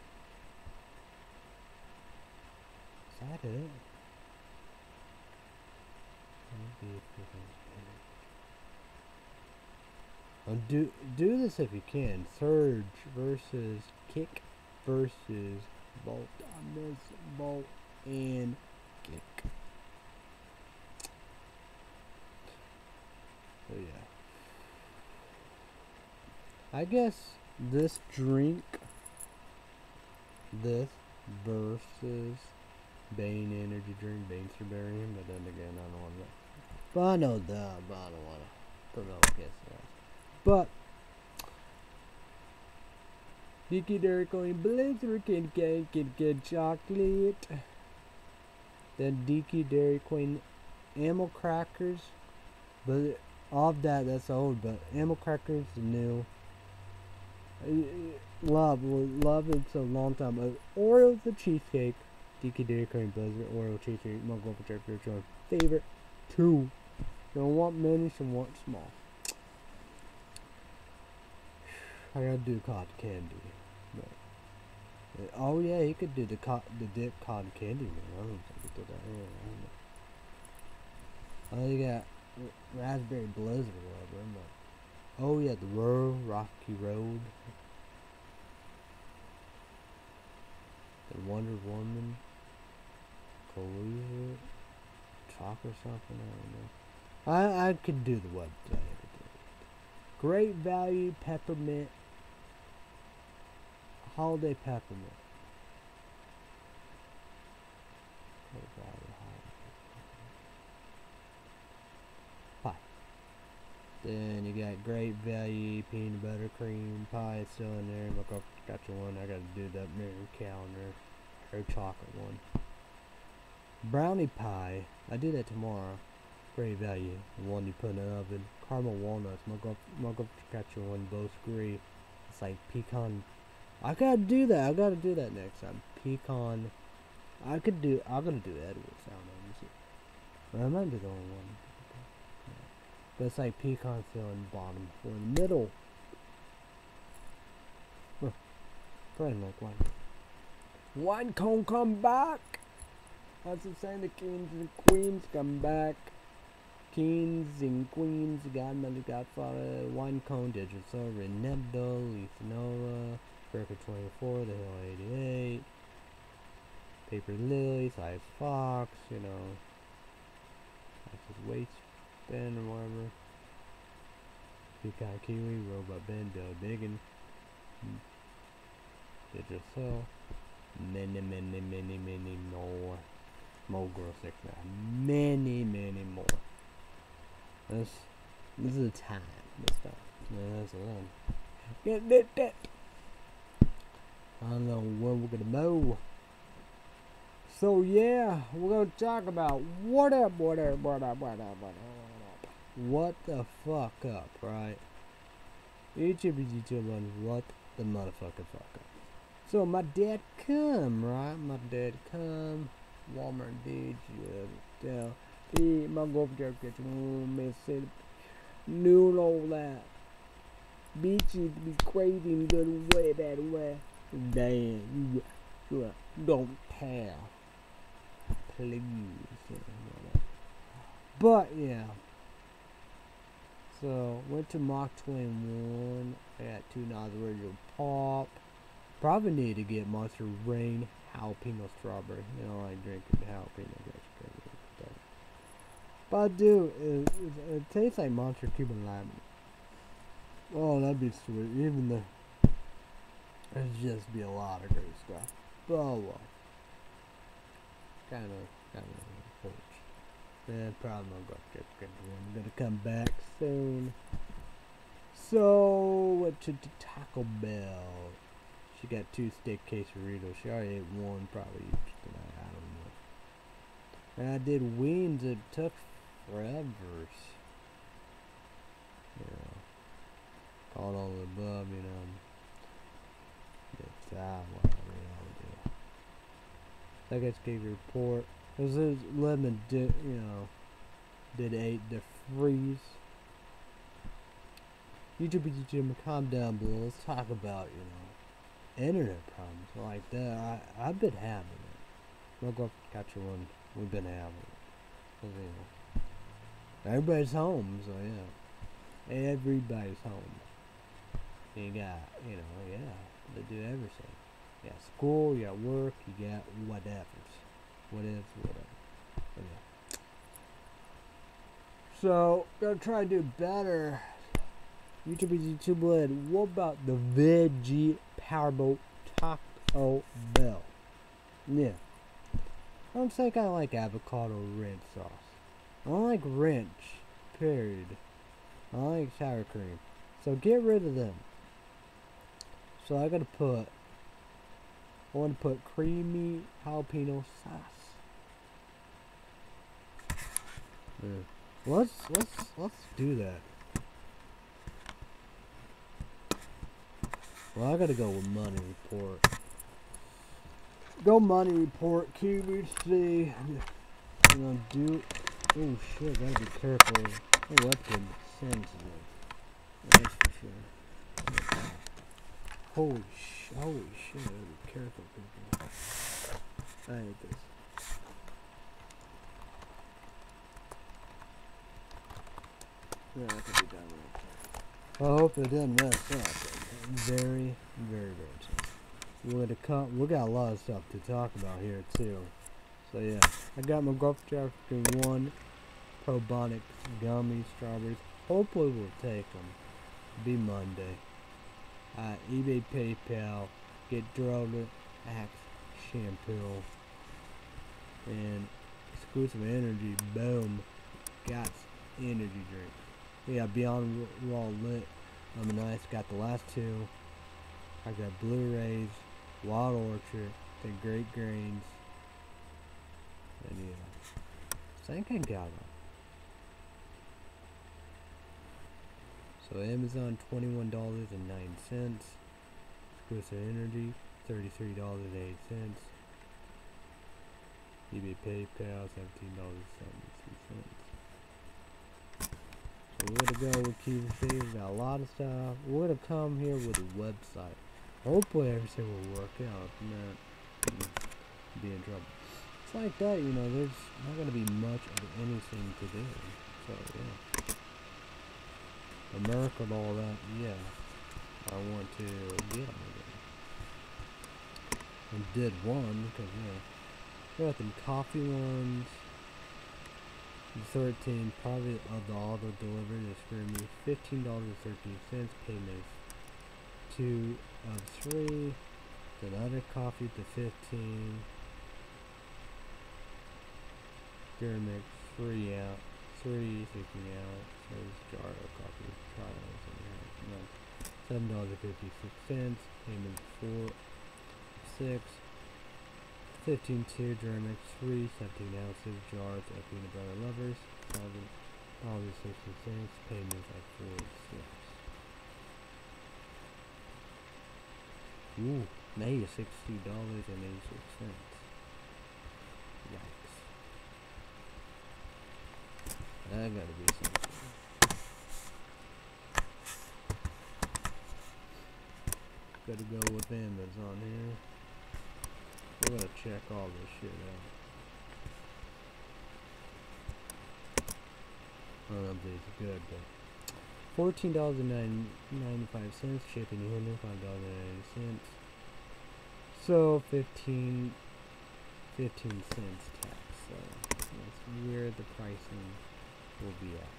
Is that it? Oh, do do this if you can. Surge versus Kick versus Bolt. I miss Bolt and Kick. So yeah. I guess this drink, this versus Bane energy drink, Bane Cerberium, but then again, I don't want to. But I know that, but I don't want to promote against that. But Dicky Dairy Queen Blizzard Kid Cake, Kid Kid Chocolate. Then Dicky Dairy Queen Animal Crackers, but off that, that's old. But Animal Crackers is new. Love, love it's a long time. But Oreo's the cheesecake. Dicky Dairy Queen Blizzard, Oreo cheesecake, Muggle Check your choice. Favorite two. You don't want many, you want small. I gotta do cotton candy. But, uh, oh yeah, you could do the co the dip cotton candy. Man. I don't think we did that. Oh, you got raspberry blizzard or whatever. But, oh yeah, the Rural Rocky Road. The Wonder Woman. Collusion. Chalk or something. I don't know. I I could do the website. Great Value Peppermint Holiday Peppermint. Great Value Holiday Pie. Then you got Great Value Peanut Butter Cream Pie still in there. Look up, got your one. I got to do that mirror calendar. Her chocolate one. Brownie Pie. I do that tomorrow. Great Value. The one you put in the oven. Caramel walnuts. Mug up, mug up, got your one. Both agree. It's like pecan. I gotta do that. I gotta do that next time. Pecan. I could do. I'm gonna do Edward sound. I might be the only one. But it's like pecan still in the bottom or in the middle. Huh. Probably like one. One cone come back. That's the saying. The kings and queens come back. Kings and Queens, Godmother, Godfather, Wine Cone, Digital, Renebdo, Lethanola, Burger twenty-four, The Hill eighty-eight, Paper Lily, Size Fox, you know, that's his waist bend or whatever. Peacock Kiwi, Robot Ben, Bill Biggin, Digital, many, many, many, many more. More Girl six nine, many, many more. This, this is a time. This time. Yeah, that's a one. Get that, that. I don't know when we're gonna know. So yeah, we're gonna talk about what up, what up, what up, what up, what up, what the fuck up, right? Each of you children, what the motherfucking fuck up. So my dad come, right? My dad come. Walmart did you tell hey, my girlfriend get you message knew all that. Bitches be crazy and go way that way. Damn, you, you don't tell. Please. But yeah. So went to Mach twenty-one. I got two nods original pop. Probably need to get Monster Rain jalapeno strawberry. You know, I like drinking jalapeno. But I do. It, it, it tastes like Monster Cuban Lime. Oh, that'd be sweet. Even the there's just be a lot of great stuff. But oh well. Kind of, kind of unfortunate. Man, probably not gonna get good. I'm gonna come back soon. So went to the Taco Bell. She got two steak quesadillas. She already ate one, probably each tonight. I don't know. And I did wings. It took forever. You know, all all the above. You know, it's out. Whatever you know, do. I guess gave you a report. It was this lemon. Did you know? Did eight the freeze. YouTube, YouTube, comment down below. Let's talk about you know. Internet problems like that. I, I've been having it. My girlfriend got you one. We've been having it. You know, everybody's home, so yeah. Everybody's home. You got, you know, yeah. They do everything. You got school, you got work, you got whatever. Whatever, whatever. But yeah. So, gotta try to do better. YouTube is YouTube led. What about the veggie powerboat Taco Bell? Yeah. I don't think I like avocado red sauce. I don't like ranch. Period. I don't like sour cream. So get rid of them. So I gotta put I wanna put creamy jalapeno sauce. Yeah. Let's let's let's do that. Well, I gotta go with money report. Go money report, Q B C. I'm gonna do. Oh shit, gotta be careful. My weapon sensitive. That's for sure. Holy sh! Holy shit, gotta be careful, people. I hate this. Yeah, I could be done with it. I hope it doesn't mess up. Very, very, very soon. We're gonna come. We got a lot of stuff to talk about here too. So yeah, I got my girlfriend one probiotic gummy strawberries. Hopefully we'll take them. Be Monday. Uh, eBay, PayPal, get Droga, Axe, shampoo, and exclusive energy. Boom, got energy drink. We got Beyond Raw Lit. I'm nice. Got the last two. I got Blu-rays, Wild Orchard, the Great Grains, and yeah, I think I got them. So Amazon twenty-one dollars and nine cents. Exclusive Energy thirty-three dollars and eight cents. eBay, PayPal seventeen dollars and seventy-two cents. We're gonna go with Q V C. We got a lot of stuff. We're gonna come here with a website. Hopefully everything will work out. If not, be in trouble. It's like that, you know. There's not gonna be much of anything to do. So yeah, America and all that. Yeah, I want to get on it. And did one because yeah, we got them coffee ones. thirteen probably of the auto delivery is for me fifteen dollars and thirteen cents. Payment two of three. Another coffee to fifteen. Beer mix three out three fifteen out. There's jar of coffee trials and seven dollars and fifty six cents. Payment four six. fifteen two Germix three, seventeen ounces, jars of peanut butter lovers, seven dollars and sixty cents, payment at four six. Ooh. eighty-six dollars and eighty-six cents. Yikes. That gotta be something. Gotta go with Amazon here. We're gonna check all this shit out. I don't know if these are good, but fourteen dollars and ninety-five cents shipping here, five dollars and ninety cents. So fifteen, fifteen cents tax. So that's where the pricing will be at.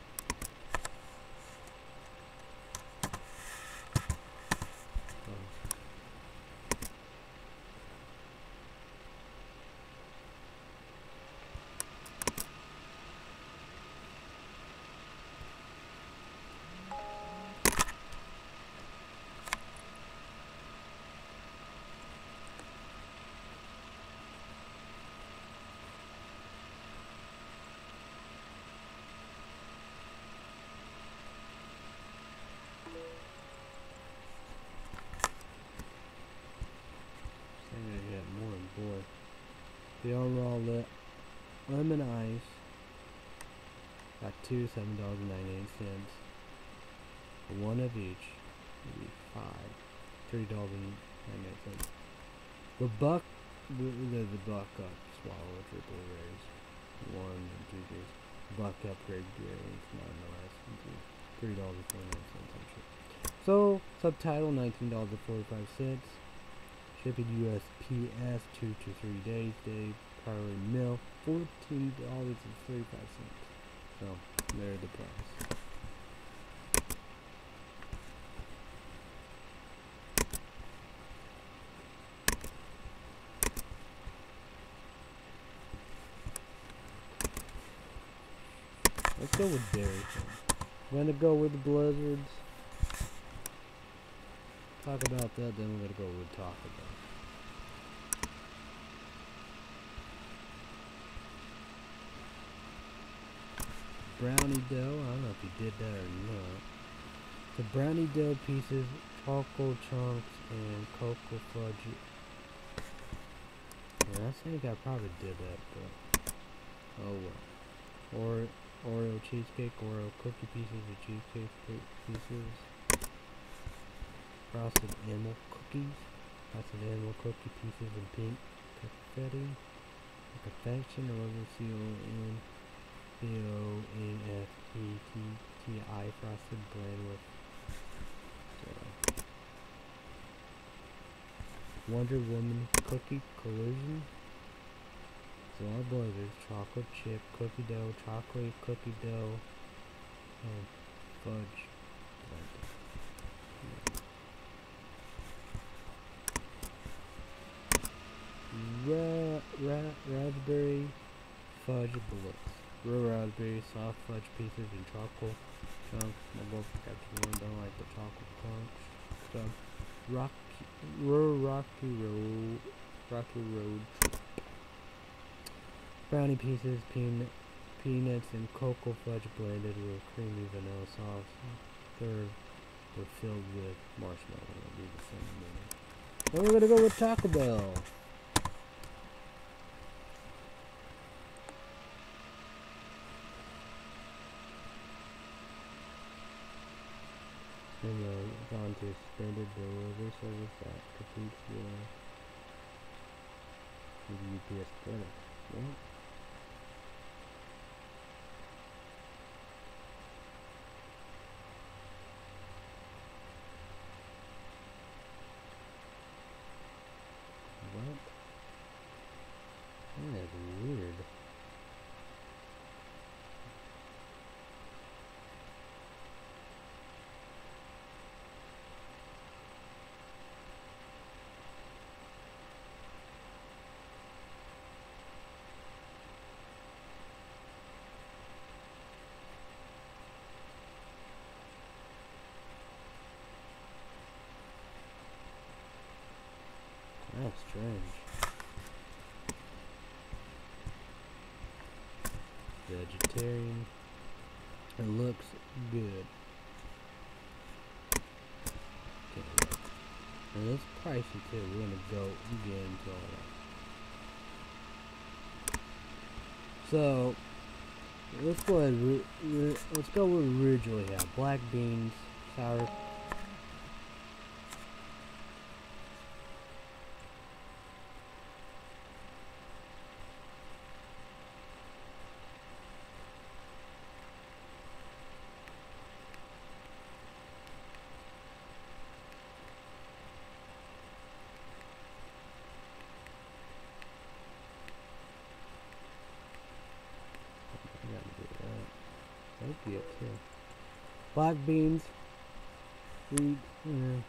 Boy, the overall le lemon ice got two, seven dollars and ninety-eight cents. One of each, maybe five, three dollars and ninety-eight cents. The buck, the, the, the buck up swallow triple raise, one and two days. Buck upgrade grades, not no licenses, three dollars and twenty-nine cents. So subtitle nineteen dollars and forty-five cents. Shipping U S P S two to three days. Day priority mail fourteen dollars and thirty-five cents. So there's the price. Let's go with Dairy Queen. I'm gonna go with the Blizzards. Talk about that, then we're gonna go with Taco Bell. Brownie dough, I don't know if you did that or not. The brownie dough pieces, chocolate chunks, and cocoa fudge. Yeah, I think I probably did that, but oh well. Or Oreo cheesecake, Oreo cookie pieces, or cheesecake pieces. Frosted animal cookies, frosted animal cookie pieces in pink confetti, a confection, or C O N B O N F E T T I frosted blend with uh, Wonder Woman cookie collision. So our Blizzards, chocolate chip cookie dough, chocolate cookie dough, and fudge blend. Ra ra raspberry fudge bullets. Raw raspberry, soft fudge pieces, and chocolate chunks. My both got one, don't like the chocolate chunks. So, rocky, raw rocky road, rocky road. Brownie pieces, peanut, peanuts, and cocoa fudge blended with creamy vanilla sauce. Third were filled with marshmallow. It'll be the same thing. Then we're gonna go with Taco Bell. And uh, gone to suspended delivery service that completes your U P S credit. What? What? That is weird. That's strange. Vegetarian. It looks good. Okay. And it's pricey too. We're gonna go and get into all that. So let's go ahead. Re, re, let's go with originally have black beans, sour. That'd be it too. Black beans, wheat, you know,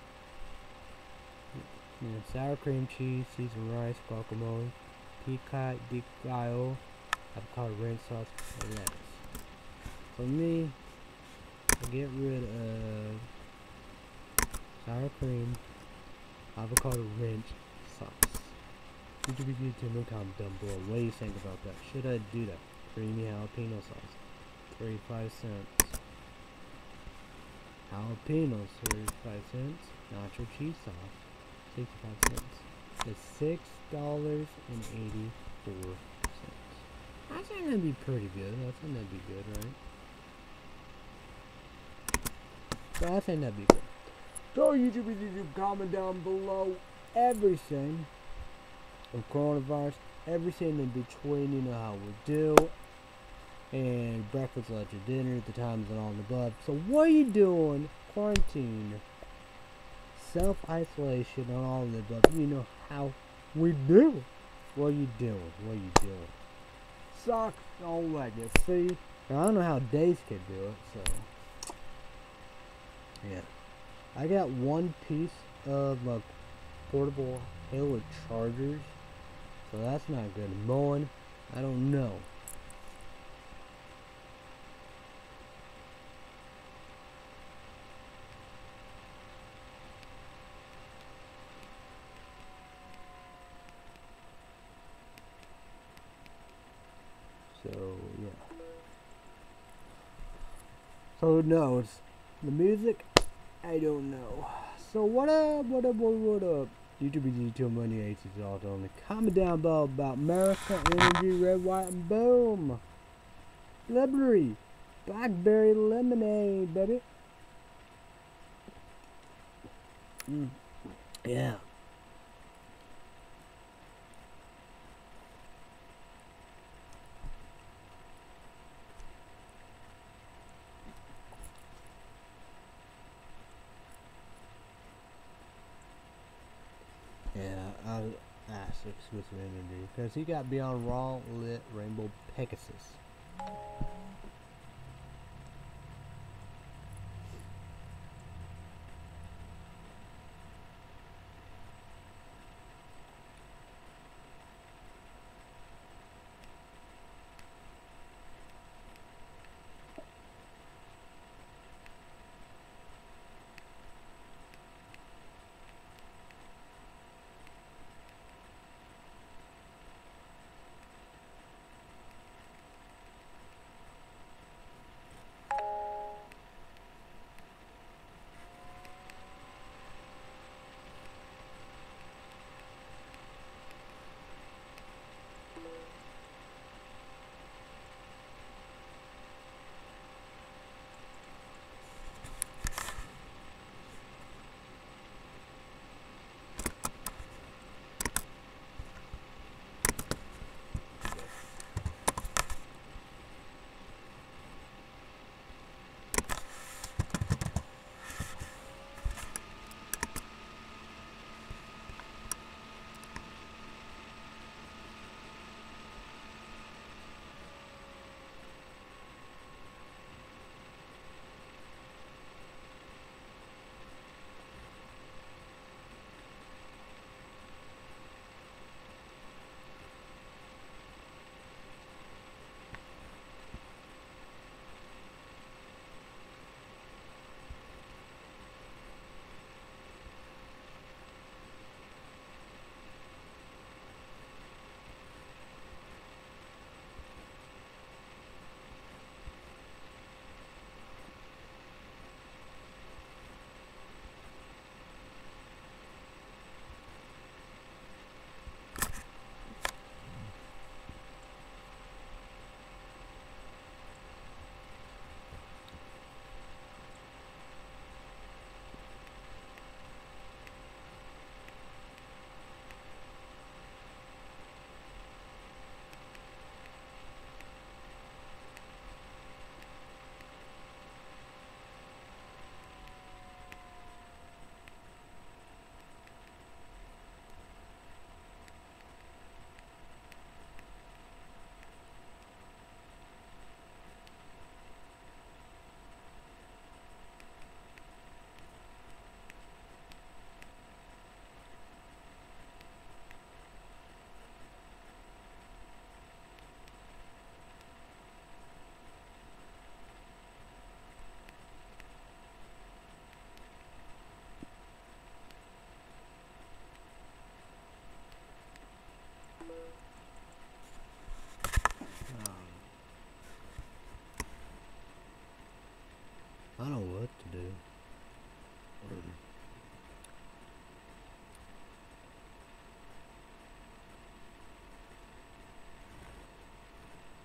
you know, sour cream cheese, seasoned rice, guacamole, peacock de gallo, avocado ranch sauce, and lettuce. For me, I get rid of sour cream, avocado ranch sauce. Would you be good to me comment down below? What do you think about that? Should I do that? Creamy jalapeno sauce, thirty-five cents. Jalapenos, thirty-five cents. Nacho cheese sauce, sixty-five cents. It's six dollars and eighty-four cents. I think that'd be pretty good. I think that'd be good, right? So I think that'd be good. So YouTube, YouTube, comment down below everything of coronavirus, everything in between, you know how we do. And breakfast, lunch, or dinner, the times and all the above. So what are you doing? Quarantine, self-isolation, and all of the above. You know how we do. What are you doing? What are you doing? Sucks. Don't like it. See? Now, I don't know how Days can do it, so. Yeah. I got one piece of my portable Halo chargers. So that's not good. Mowing, I don't know. So yeah. So no, it's the music. I don't know. So what up? What up? What, what up? YouTube is YouTube Money Aces all only. Comment down below about America Energy Red, White, and Boom. Liberty, Blackberry Lemonade, baby. Mm. Yeah. Yeah, I'll ask exclusive energy because he got Beyond Raw Lit Rainbow Pegasus.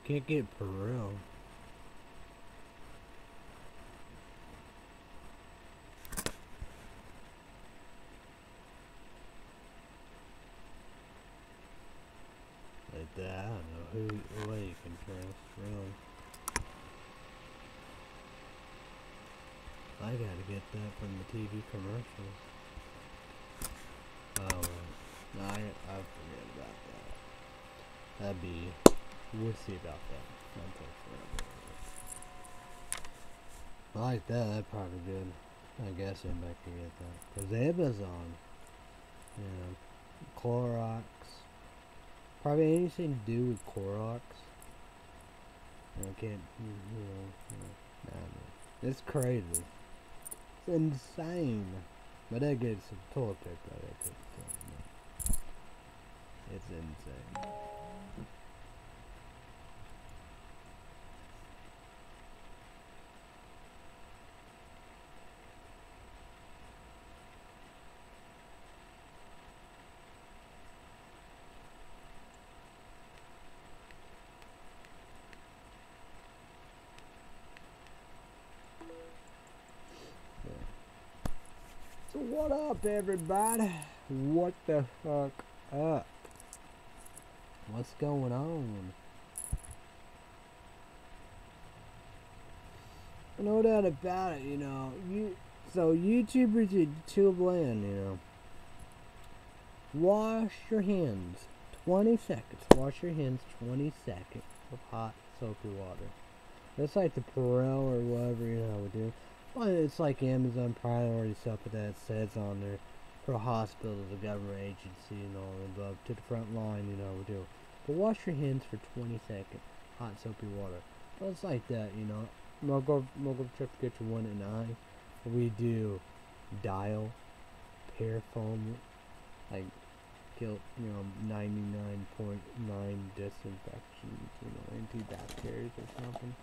Can't get Perel. Like that, I don't know who what you can trust, really. I gotta get that from the T V commercials. Oh, well. No, I, I forget about that. That'd be, we'll see about that. That'd take forever. I like that, that'd probably be good. I guess anybody can get that. Because Amazon, you know, Clorox, probably anything to do with Clorox. You know, can't, you know, you know, nah, man. It's crazy. It's insane. But that gets some toilet paper. That gets some, it's insane. So what up, everybody? What the fuck up? What's going on? No doubt about it, you know. You so YouTubers are too bland, you know. Wash your hands. Twenty seconds. Wash your hands twenty seconds with hot soapy water. That's like the Perel or whatever, you know, we do. Well, it's like Amazon priority stuff that says on there for hospitals, a government agency, and all the above, to the front line, you know, we do. But wash your hands for twenty seconds, hot soapy water. Well, it's like that, you know. We'll go, we'll go check to get your one and nine. We do dial, pear foam, like kill, you know, ninety-nine point nine disinfections, you know, antibacterials or something.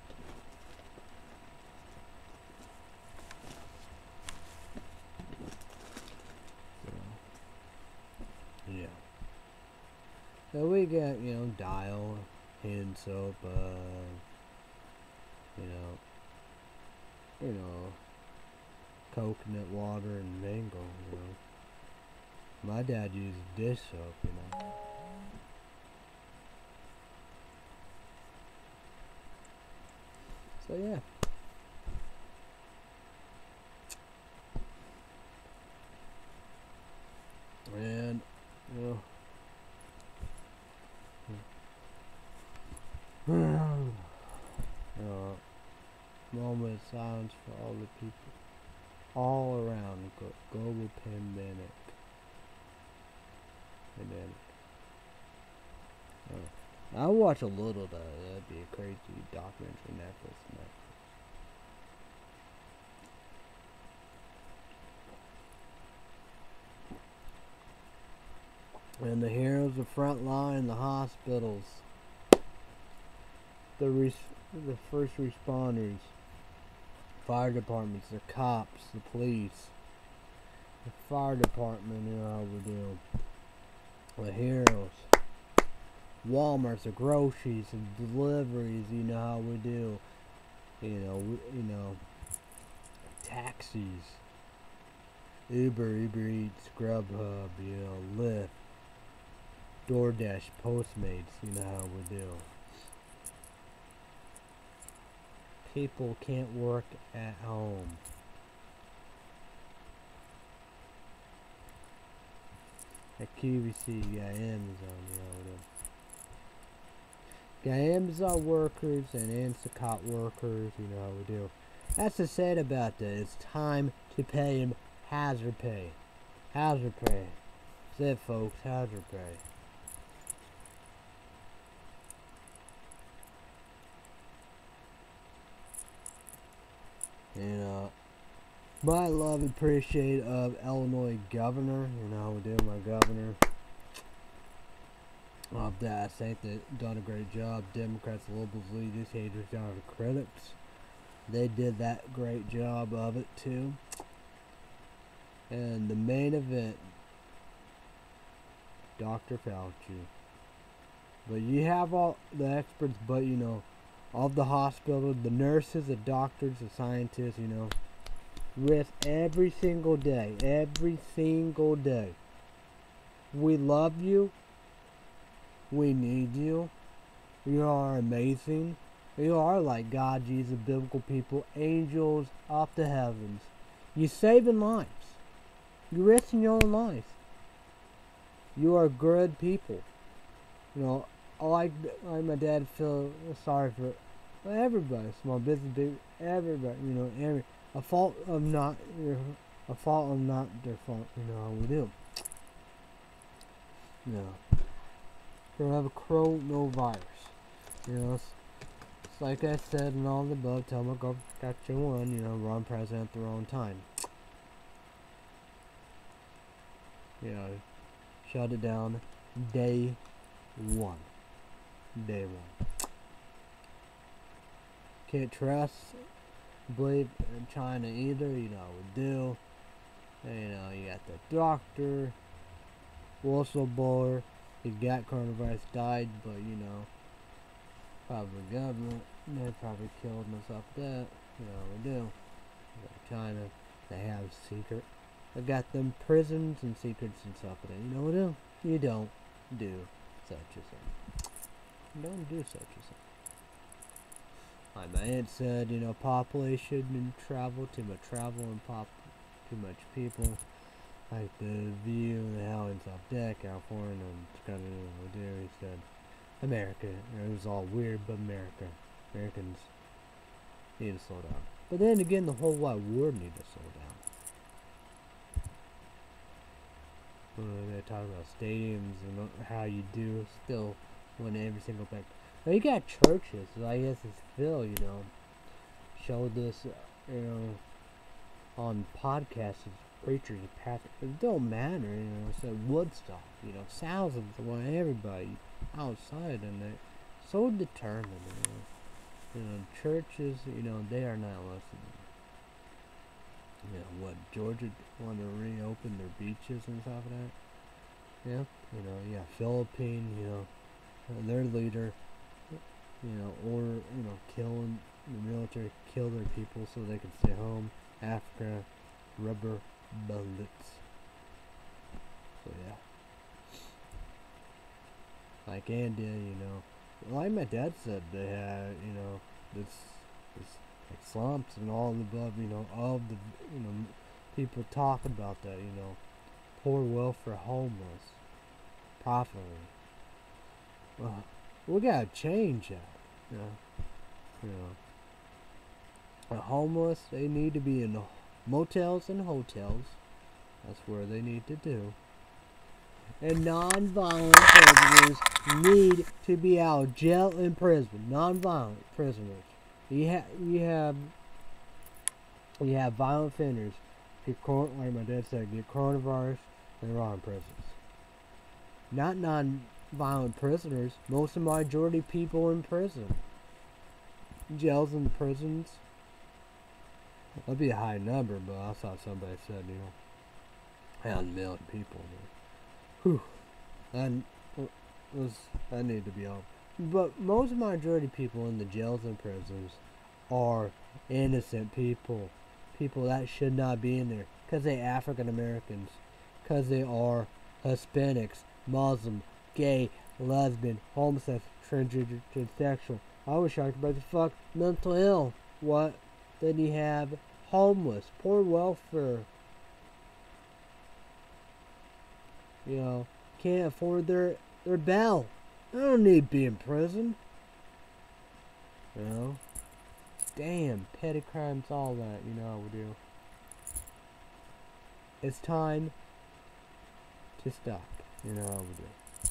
Yeah. So we got, you know, dial, hand soap, uh, you know, you know, coconut water and mango, you know. My dad used dish soap, you know. So yeah. And, you know, uh, moment of silence for all the people all around the global pandemic. Pandemic. Uh, I'll watch a little of that. That'd be a crazy documentary Netflix. Netflix. And the heroes of front line, the hospitals, the res the first responders, fire departments, the cops, the police, the fire department, you know how we do. The heroes, Walmart's, the groceries, the deliveries, you know how we do. You know, we, you know, taxis, Uber, Uber Eats, Grubhub, you know, Lyft, DoorDash, Postmates, you know how we do. People can't work at home. At Q V C, you got Amazon, you know. Got Amazon workers and Instacart workers, you know how we do. That's the sad about that. It's time to pay them hazard pay. Hazard pay. That's it, folks. Hazard pay. And, uh, my love and appreciate of Illinois governor, you know how we do, my governor. Of that, I think they've done a great job. Democrats, liberals, leaders, haters, down to critics. They did that great job of it too. And the main event, Doctor Fauci. But you have all the experts, but you know, all the hospital, the nurses, the doctors, the scientists, you know, risk every single day, every single day. We love you. We need you. You are amazing. You are like God, Jesus, biblical people, angels off the heavens. You're saving lives. You're risking your own life. You are good people. You know, I like, like my dad feel sorry for everybody, small business, big, everybody. You know, every a fault of not, you know, a fault of not their fault. You know how we do. You know, don't have a coronavirus. You know, it's, it's like I said in all the above. Tell my government got you one. You know, wrong president at the wrong time. You know, shut it down day one. Day one. Can't trust, believe in China either. You know, we do. You know, you got the doctor, whistleblower. He got coronavirus, died, but you know, probably government. They probably killed himself with that. You know, we do. China, they have secret. They got them prisons and secrets and stuff like that. You know, we do. You don't do such a thing. You don't do such a thing. Like my aunt said, you know, population and travel, too much travel and pop, too much people. Like the view, the hell in South Deck, California, and kind of do. He said, America. It was all weird, but America, Americans need to slow down. But then again, the whole wide world need to slow down. Uh, they talk about stadiums and how you do still win every single thing. Now you got churches. So I guess it's Phil, you know, showed this, you know, on podcasts. Preachers and pastors, it don't matter, you know, it's at Woodstock, you know, thousands of everybody outside, and they're so determined, you know. You know, churches, you know, they are not listening. You know, what, Georgia want to reopen their beaches and stuff like that? Yeah, you know, yeah, Philippine, you know, their leader, you know, or, you know, killing the military, kill their people so they can stay home. Africa, rubber bullets. So yeah, like India, you know, like my dad said, they had, you know, this, this like slumps and all the above, you know, of the, you know, people talk about that, you know, poor welfare, homeless, profiting. Well, we gotta change that, you know, you know. The homeless, they need to be in motels and hotels. That's where they need to do. And non-violent prisoners need to be out of jail and prison. Non-violent prisoners. You have you have you have violent offenders. Get like my dad said, get coronavirus. They're on prisons. Not non-violent prisoners. Most of the majority of people in prison. Jails and prisons. That'd be a high number, but I saw somebody said, you know, a million people. Whew. That was, that need to be off. But most majority of people in the jails and prisons are innocent people. People that should not be in there. Because they're African Americans. Because they are Hispanics, Muslim, gay, lesbian, homosexual, transgender, transsexual. I was shocked about the fuck mental ill. What? Then you have homeless, poor welfare. You know, can't afford their their bail. They don't need to be in prison. You know, damn, petty crimes, all that. You know how we do. It's time to stop. You know how we do.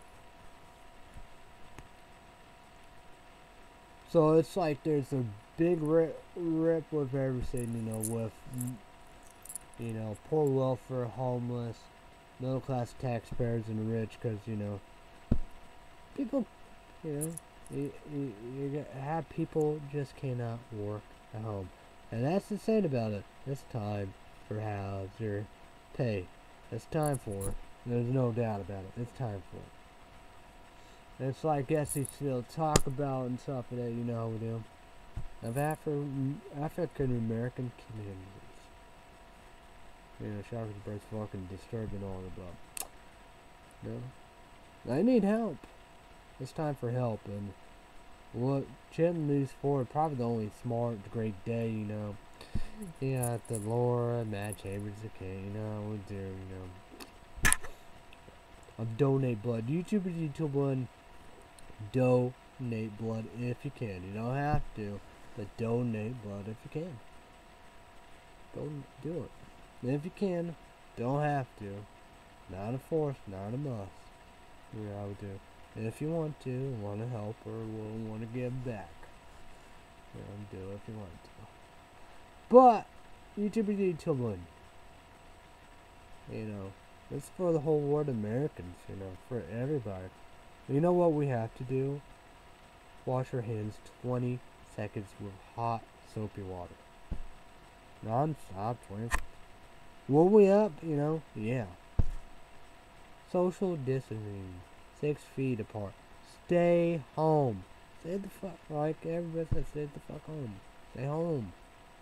So it's like there's a big rip, rip with everything, you know, with, you know, poor welfare, homeless, middle class taxpayers, and the rich, because, you know, people, you know, you, you, you have people just cannot work at home. And that's the thing about it. It's time for house or pay. It's time for it. There's no doubt about it. It's time for it. It's like S E still talk about and stuff that you know how we do. Of Afro African American communities. You know, shocking birds fucking disturbing all about. You know? I need help. It's time for help, and what Jim News for probably the only smart, great day, you know. You got the Laura, Matt Chambers, okay, you know, we'll do, you know. Of donate blood. YouTubers, YouTube blood. Donate blood if you can. You don't have to, but donate blood if you can. Don't do it. And if you can, don't have to. Not a force, not a must. You know, I would do. If you want to, want to help, or will want to give back, you know, do it if you want to. But YouTubers need to learn. You know, it's for the whole world, Americans. You know, for everybody. You know what we have to do? Wash our hands twenty seconds with hot soapy water, non-stop. twenty. Will we up? You know, yeah. Social distancing. Six feet apart. Stay home. Stay the fuck, like everybody says, stay the fuck home. Stay home.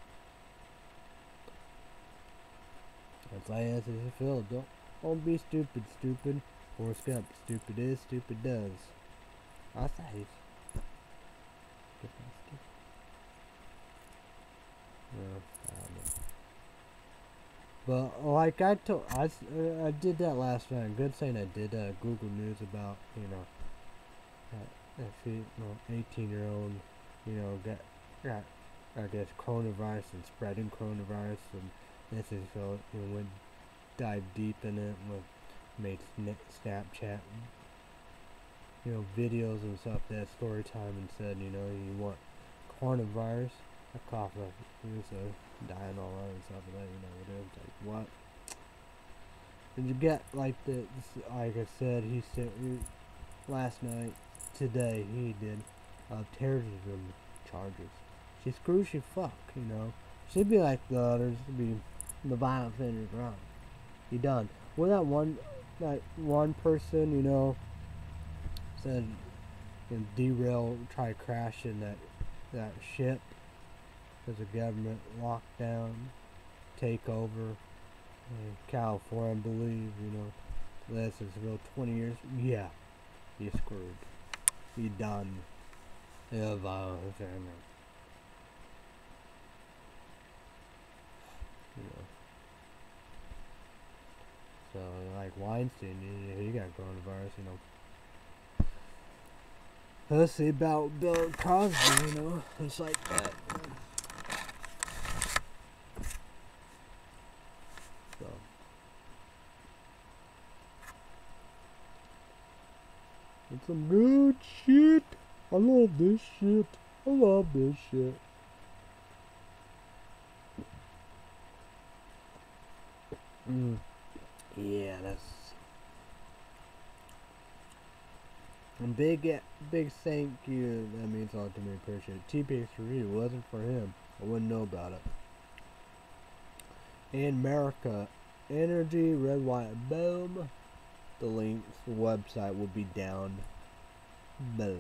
That's like as you feel. Don't, don't be stupid, stupid. Forrest Gump. Stupid is, stupid does. I say. Uh, I don't know. But like I told, I, uh, I did that last night. Good saying I did uh, Google News about, you know, that, that you know, eighteen year old, you know, got got I guess coronavirus and spreading coronavirus, and this is so you know, went dive deep in it, with made Snapchat, you know, videos and stuff. That story time and said, you know, you want coronavirus. I cough up, so dying all around and stuff like that, you know, what it is, like, what? Did you get, like, the, like I said, he said, last night, today, he did, uh, terrorism charges. She screws she fuck, you know, she'd be like the others, be the violent offenders wrong. You done. Well, that one, that one person, you know, said, you know, derail, try crashing that, that ship, because the government lockdown, takeover, in California, I believe, you know, this is about twenty years. Yeah, you're screwed. You're done. Yeah, violence, I know. You know. So, like Weinstein, he, he got coronavirus, you know. Let's see about Bill Cosby, you know, it's like that. So, it's some good shit. I love this shit. I love this shit. Mm. Yeah, that's a big, big thank you. That means a lot to me. Appreciate it. T P X three wasn't for him, I wouldn't know about it. In America, Energy, Red, White, Boom. The links, the website will be down below.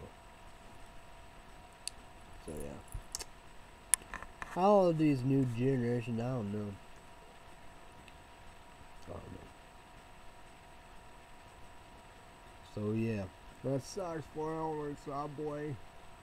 So yeah, all of these new generations, I don't know. I don't know. So yeah, that sucks for our Subway.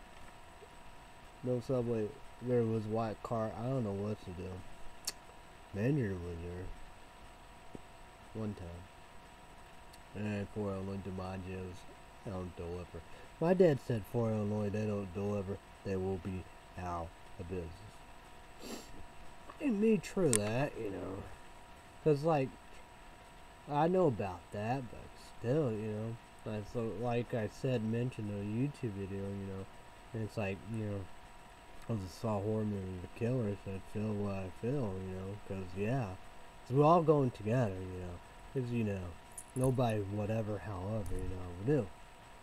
No Subway. There was white car. I don't know what to do. Maynard was there one time. And for Illinois DiMaggio's, they don't deliver. My dad said for Illinois, they don't deliver, they will be out of business. And me true that, you know. Because, like, I know about that, but still, you know. Like, so, like I said, mentioned in a YouTube video, you know. And it's like, you know, I just saw a horror movie, The Killers, and I feel what I feel, you know. Because, yeah, so we're all going together, you know. Because, you know. Nobody, whatever, however, you know, will do.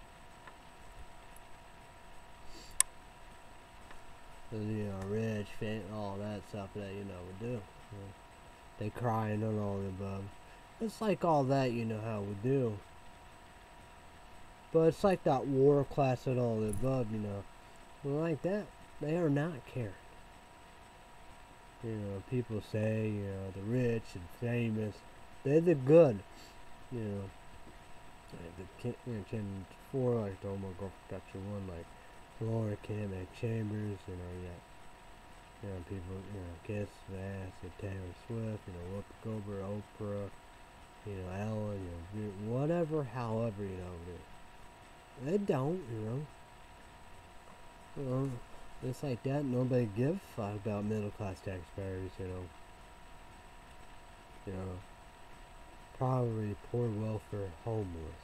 You know, rich, fit, all that stuff that, you know, will do. You know, they crying and all the above. It's like all that, you know, how we do. But it's like that war class and all the above, you know. Well, like that, they are not caring. You know, people say, you know, the rich and famous, they're the good. You know, like the Ken, you know, Ken four, like the Omo Girl got you one, like Laura Kim and Chambers, you know, yeah. You know, people, you know, Kiss, Vass, and Taylor Swift, you know, Whoopi Goldberg, Oprah, you know, Ellen, you know, whatever, however, you know, they, they don't, you know. You know, it's like that, nobody gives a fuck about middle class taxpayers, you know. You know, probably poor welfare homeless.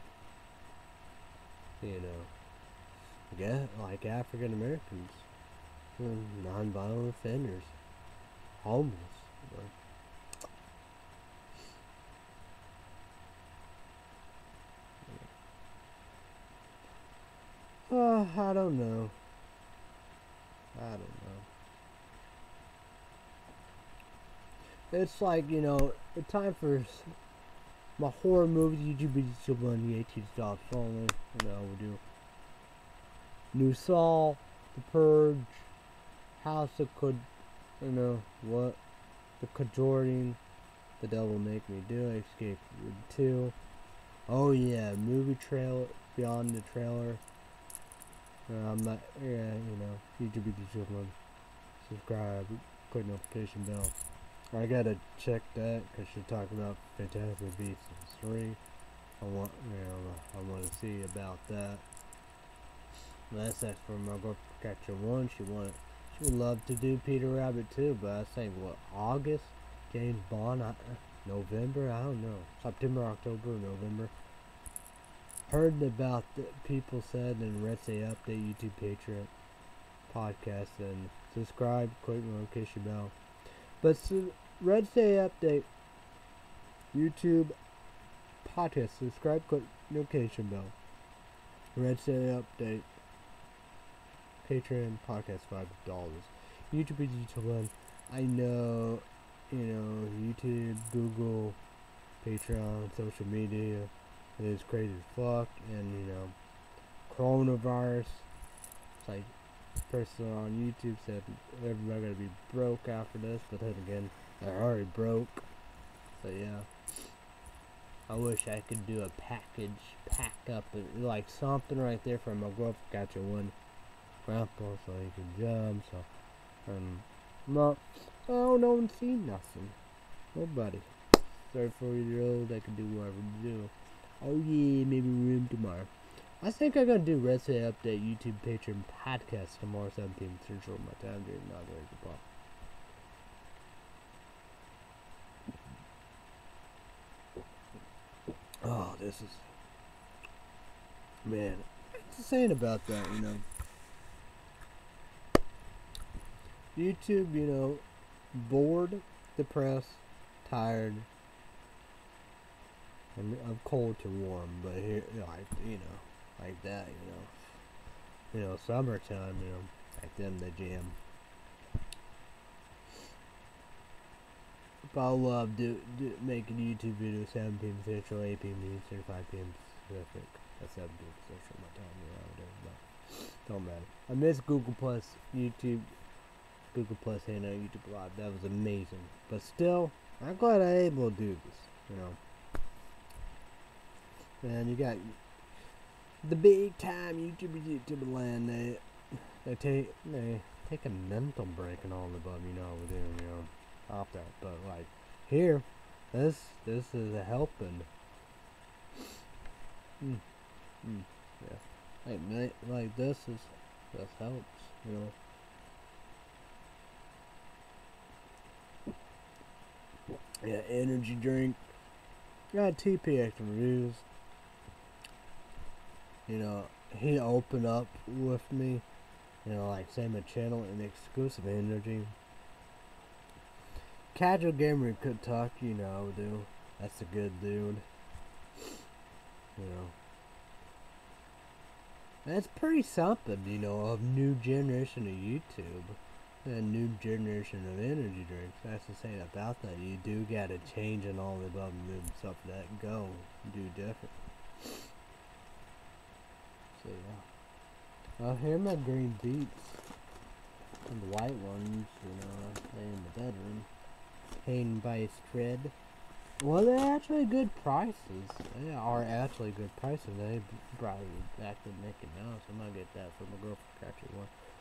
You know, yeah, like African Americans, you know, non-violent offenders, homeless. You know. Uh, I don't know. I don't know. It's like, you know, the time for my horror movies, YouTube videos on the eighteen stops only. You know, we do New Saw, The Purge, House of Could, you know, what? The Conjuring, The Devil Make Me Do It, Escape Room two. Oh yeah, movie trailer, beyond the trailer. Uh, I'm not, yeah, you know, YouTube videos on, subscribe, click notification bell. I gotta check that because she's talking about Fantastic Beasts three. I want, you know, I want to see about that. That's that's for my girl Catcher one. She wanted, she would love to do Peter Rabbit too, but I think what August, James Bond, I, November, I don't know, September, October, November. Heard about the people said in Red Say Update, YouTube Patriot podcast, and subscribe, click the notification bell. But so, Red Say Update, YouTube podcast, subscribe, click notification bell. Red Say Update, Patreon podcast, five dollars. YouTube is YouTube one. I know, you know, YouTube, Google, Patreon, social media is crazy as fuck, and you know, coronavirus. It's like person on YouTube said everybody gotta be broke after this, but then again, they're already broke. So yeah, I wish I could do a package, pack up like something right there for my grandpa. Got your one grandpa so he can jump. So um, no, oh, no one see nothing. Nobody. thirty-four year old, they can do whatever to do. Oh yeah, maybe room tomorrow. I think I'm gonna do Red Say Update YouTube Patreon podcast tomorrow, seven p m Central my time during not very good. Oh, this is, man. What's saying about that, you know? YouTube, you know, bored, depressed, tired, and of cold to warm, but here, like, you know, like that, you know. You know, summertime, you know, like them, the jam. But I love do, do making YouTube videos seven p m Central, eight p m Eastern, five p m Pacific. That's seven p m Central, my time, you know, whatever, but don't matter. I miss Google Plus, YouTube, Google Plus Hangout, YouTube Live. That was amazing. But still, I'm glad I'm able to do this, you know. Man, you got the big time YouTuber, YouTuber land. They, they take, they take a mental break and all the above, you know, with them, you know, off that. But like here, this, this is a helping. Mm, mm, yeah. Like, like this is, this helps, you know. Yeah, energy drink. Got T P X reviews. You know, he opened up with me. You know, like same a channel and exclusive energy. Casual gamer could talk, you know, dude. That's a good dude. You know. That's pretty something, you know, of new generation of YouTube. And new generation of energy drinks. That's to say about that. You do gotta change and all the above and move stuff that go. Do different. So yeah. Well, here are my green beets. And the white ones, you know, stay in the bedroom. Hanging by a thread. Well, they're actually good prices. They are actually good prices. They probably back to Mickey Mouse. I'm gonna get that for my girlfriend catcher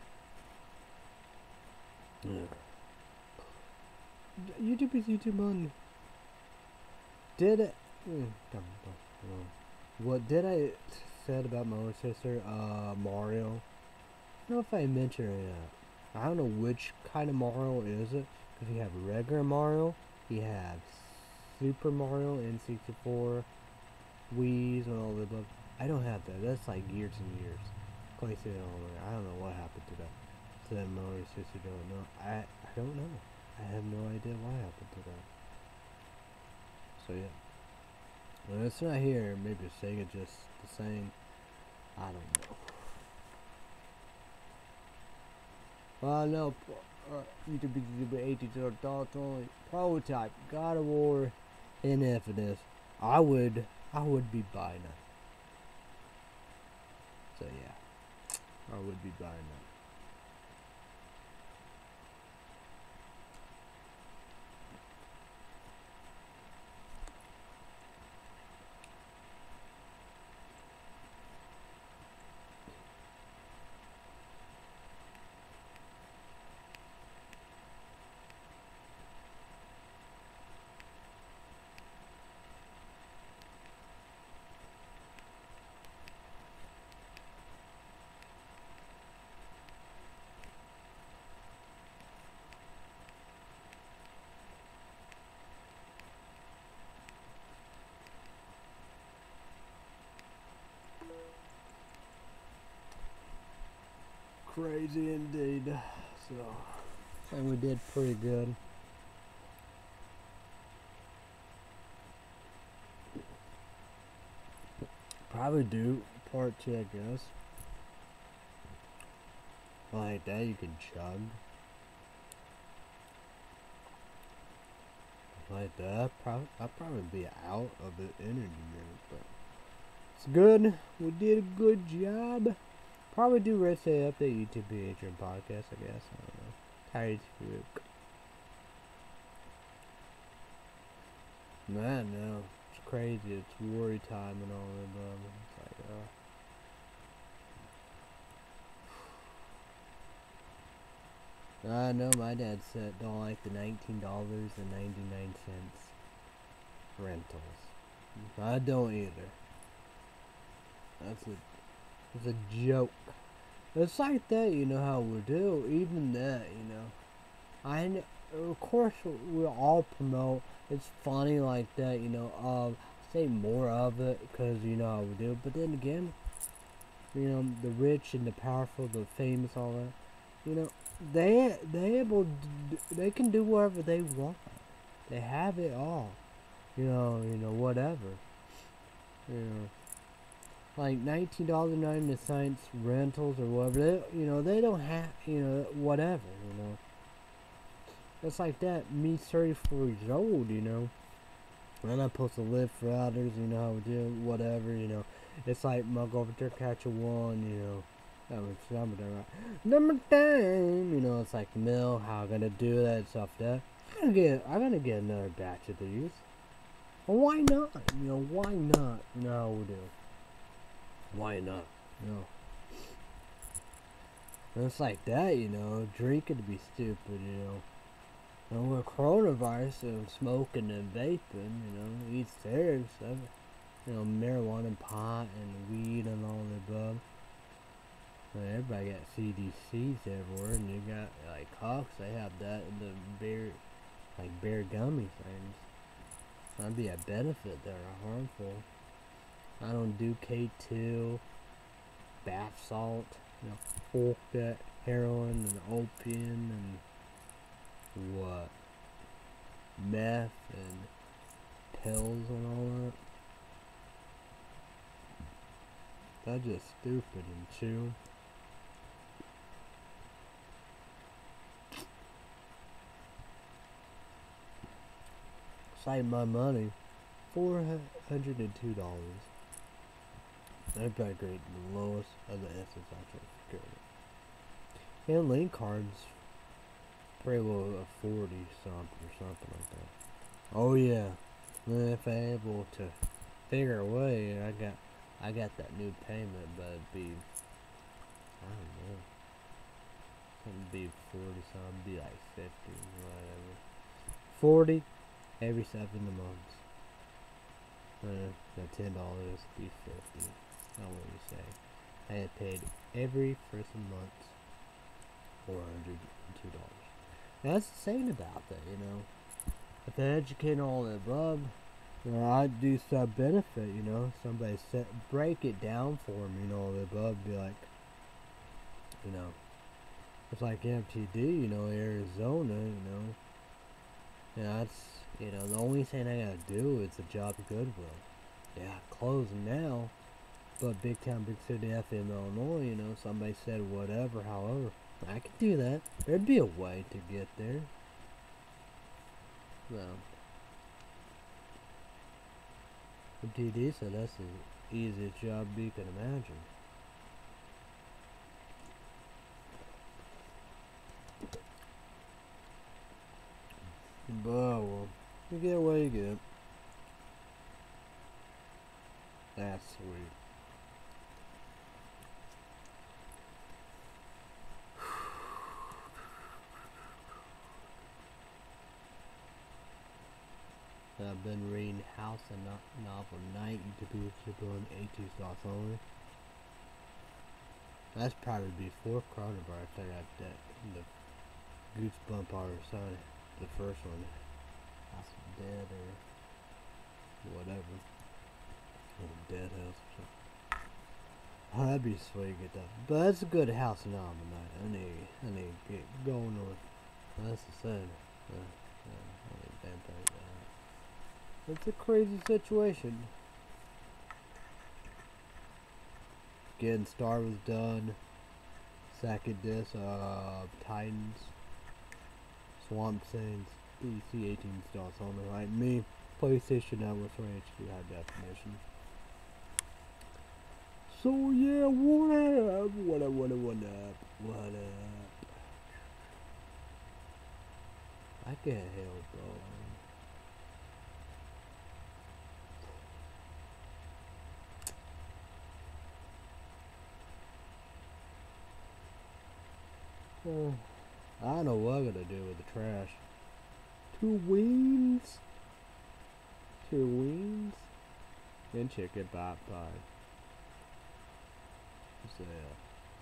one. Yeah. YouTube is YouTube on. Did it? Mm, come on, come on. What did I said about my older sister? Uh, Mario. I don't know if I mentioned it. I don't know which kind of Mario is it. Because you have regular Mario, you have Super Mario N sixty-four, Wii's, and all the above. I don't have that. That's like years and years. Quite I don't know what happened to that. To that my older sister don't know. I I don't know. I have no idea what happened to that. So yeah. When it's not here, maybe Sega just the same. I don't know. Well, no. Uh, YouTube YouTube eighty-two thoughts only. Prototype, God of War, and Infinite. I would, I would be buying it. So yeah, I would be buying it. Crazy indeed. So, and we did pretty good. Probably do part two, I guess. Like that, you can chug. Like that, probably I'll probably be out of the energy drink, but it's good. We did a good job. Probably do Red State Update YouTube Patreon podcast, I guess. I don't know. Tired as Man, no, it's crazy. It's worry time and all that. Above. It's like, uh. I know my dad said don't like the nineteen dollars and ninety nine cents rentals. I don't either. That's a, it's a joke. It's like that, you know how we do. Even that, you know. I know, of course we all promote. It's funny like that, you know. Um, say more of it because you know how we do. But then again, you know, the rich and the powerful, the famous, all that. You know, they they able to, they can do whatever they want. They have it all. You know, you know whatever. You know. Like nineteen dollars and ninety cents rentals or whatever, they, you know, they don't have, you know, whatever, you know. It's like that, me thirty-four years old, you know. I'm not supposed to live for others, you know, how we do, whatever, you know. It's like my girlfriend catch a one, you know. That was number right. Number ten, you know, it's like mill, how I'm gonna do that, stuff like that. I'm gonna get, I'm gonna get another batch of these. Well, why not? You know, why not? You know how we do. Why not? You know. And it's like that, you know. Drinking to be stupid, you know. And with coronavirus and smoking and vaping, you know, each there stuff. You know, marijuana and pot and weed and all the above. And everybody got C D Cs everywhere, and you got like Cox. They have that in the beer, like beer gummy things. That'd be a benefit that are harmful. I don't do K two, bath salt, you know, pork that, heroin and opium and what, meth and pills and all that. That's just stupid and chew. Save my money, four hundred and two dollars. I'd probably grade the lowest of the S's actual security. And link cards, pretty low of forty something or something like that. Oh yeah, if I'm able to figure a way, I got, I got that new payment, but it'd be, I don't know, it'd be forty something, it'd be like fifty, whatever. forty every seven months. Uh, so ten dollars be fifty. I don't know what you say. I had paid every first month four hundred and two dollars. That's insane about that, you know. If I educate all the above, you know, I'd do some benefit, you know. Somebody set break it down for me, you know, all the above, be like, you know, it's like M T D, you know, Arizona, you know. Yeah, that's, you know, the only thing I gotta do is a job of goodwill. Yeah, closing now, but big town, big city F M, Illinois, you know, somebody said whatever, however, I could do that. There'd be a way to get there. Well, M T D said that's the easiest job you can imagine. But, well, you get what you get. That's sweet. I've been reading House and no Novel Night to be doing eighteen stars only. That's probably before coronavirus. I got that the Goosebump or something. The first one, House of Dead or whatever, or Dead House or something. Oh, that'd be sweet to get that. But that's a good House of Novel Night. I need, I need to get going on. That's the same. Uh, uh, I need vampires. It's a crazy situation. Getting Star was done. Second disc, uh, Titans. Swamp Things. E C eighteen stars on the right. Me, PlayStation Network for H D high definition. So yeah, what up? What up? What up? What up? What up? I can't help, bro. Uh, I don't know what I'm gonna do with the trash. Two wings? Two wings? And chicken pot pie. So, yeah.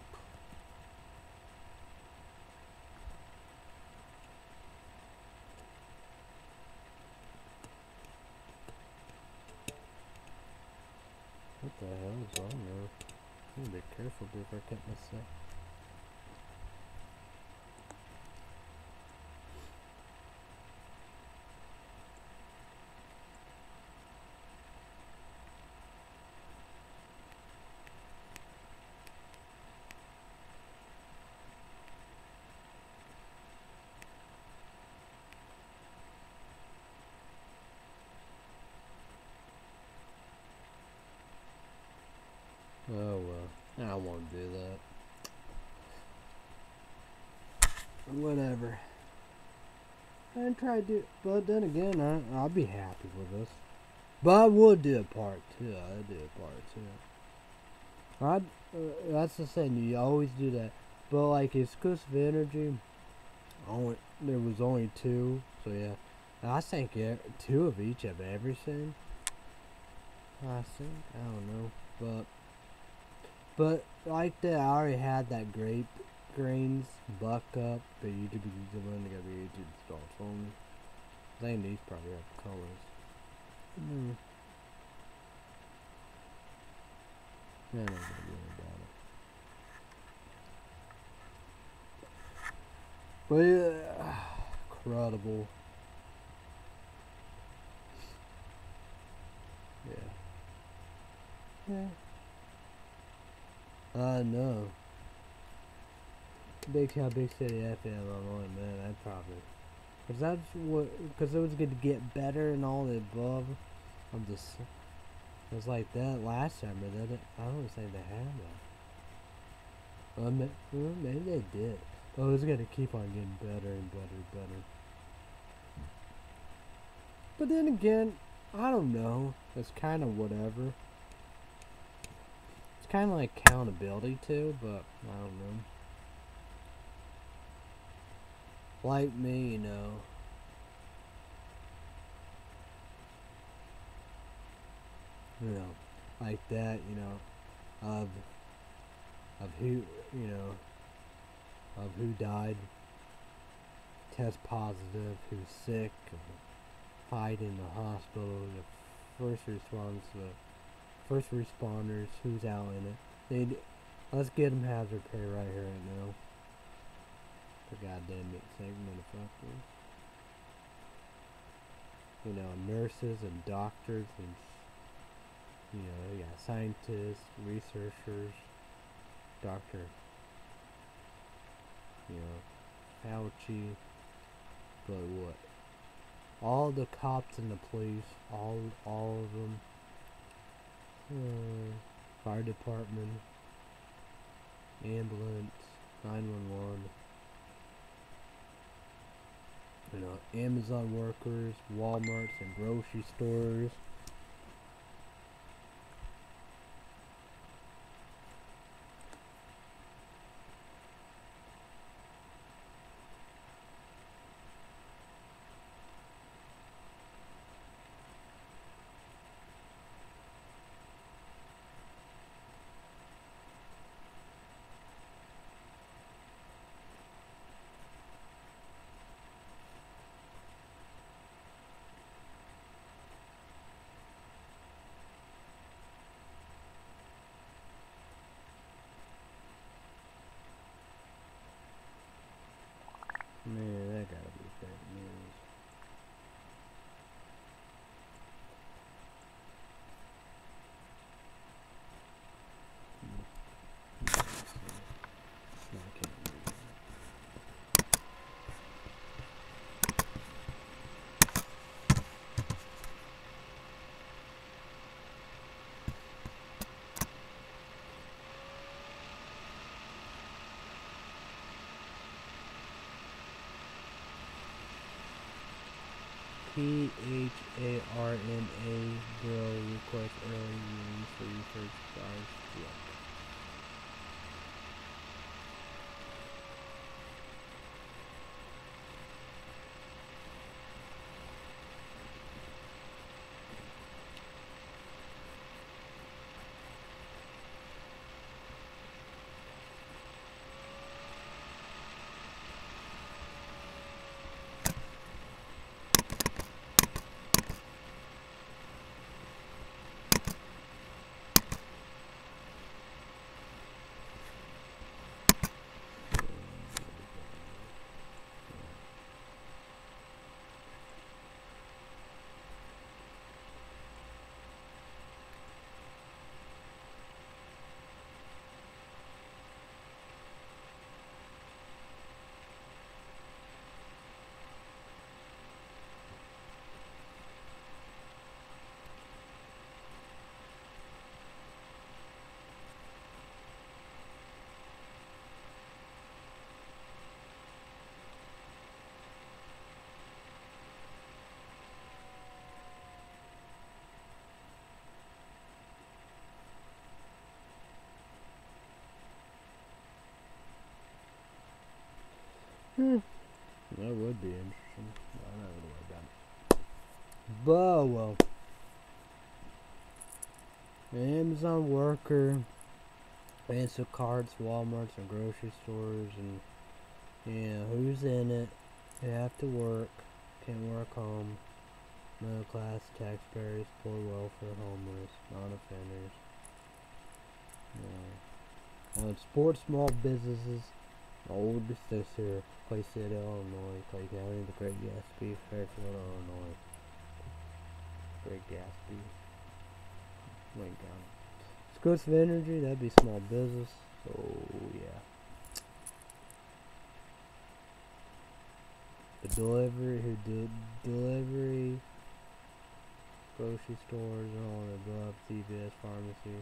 What the hell is wrong there? I'm gonna be careful before I cut myself. Oh well, I won't do that. Whatever. I try to do, but then again, I, I'll be happy with this. But I would do a part two. I'd do a part two. I uh, that's the thing. You always do that. But like exclusive energy, only there was only two. So yeah, I think yeah, two of each of everything. I think I don't know, but. But like that, I already had that grape grains buck up, but you could be doing to get the YouTube stars only. I think these probably have colors. Mm. I don't know about it. But yeah, incredible. Yeah. Yeah. I uh, know. Big town, big city F M online, man. I'd probably, cause that's what, cause it was going to get better and all the above. I'm just, It was like that last summer. That it, I don't think they had that. Well, ma- well, maybe they did. But it was gonna keep on getting better and better and better. But then again, I don't know. It's kind of whatever. It's kind of like accountability too, but I don't know. Like me, you know. You know, like that, you know, of of who, you know, of who died, test positive, who's sick, hide in the hospital, the first response, the first responders, who's out in it. They, let's get them hazard pay right here, right now. For goddamn it, sake, motherfuckers. You know, nurses and doctors and, you know, you got scientists, researchers, Doctor, you know, Fauci, but what? All the cops and the police, all, all of them, uh, fire department, ambulance, nine one one, you know, Amazon workers, Walmarts and grocery stores. Man, that gotta be fake news. No, I can't read that. P H A R N A bill request early release for research stars. Yep. Hmm. That would be interesting. I don't know about it. But well, Amazon worker, Instacarts, Walmarts, and grocery stores, and yeah, who's in it? They have to work, can't work home. Middle class, taxpayers, poor welfare, homeless, non-offenders. Yeah. Um, support small businesses. Old sister, Clay City, Illinois, Clay County, the Great Gatsby, Fairfield, Illinois. Great Gatsby, Wayne County. Exclusive Energy, that'd be small business. So yeah. The delivery, who did delivery, grocery stores, and all the above. The C V S Pharmacy.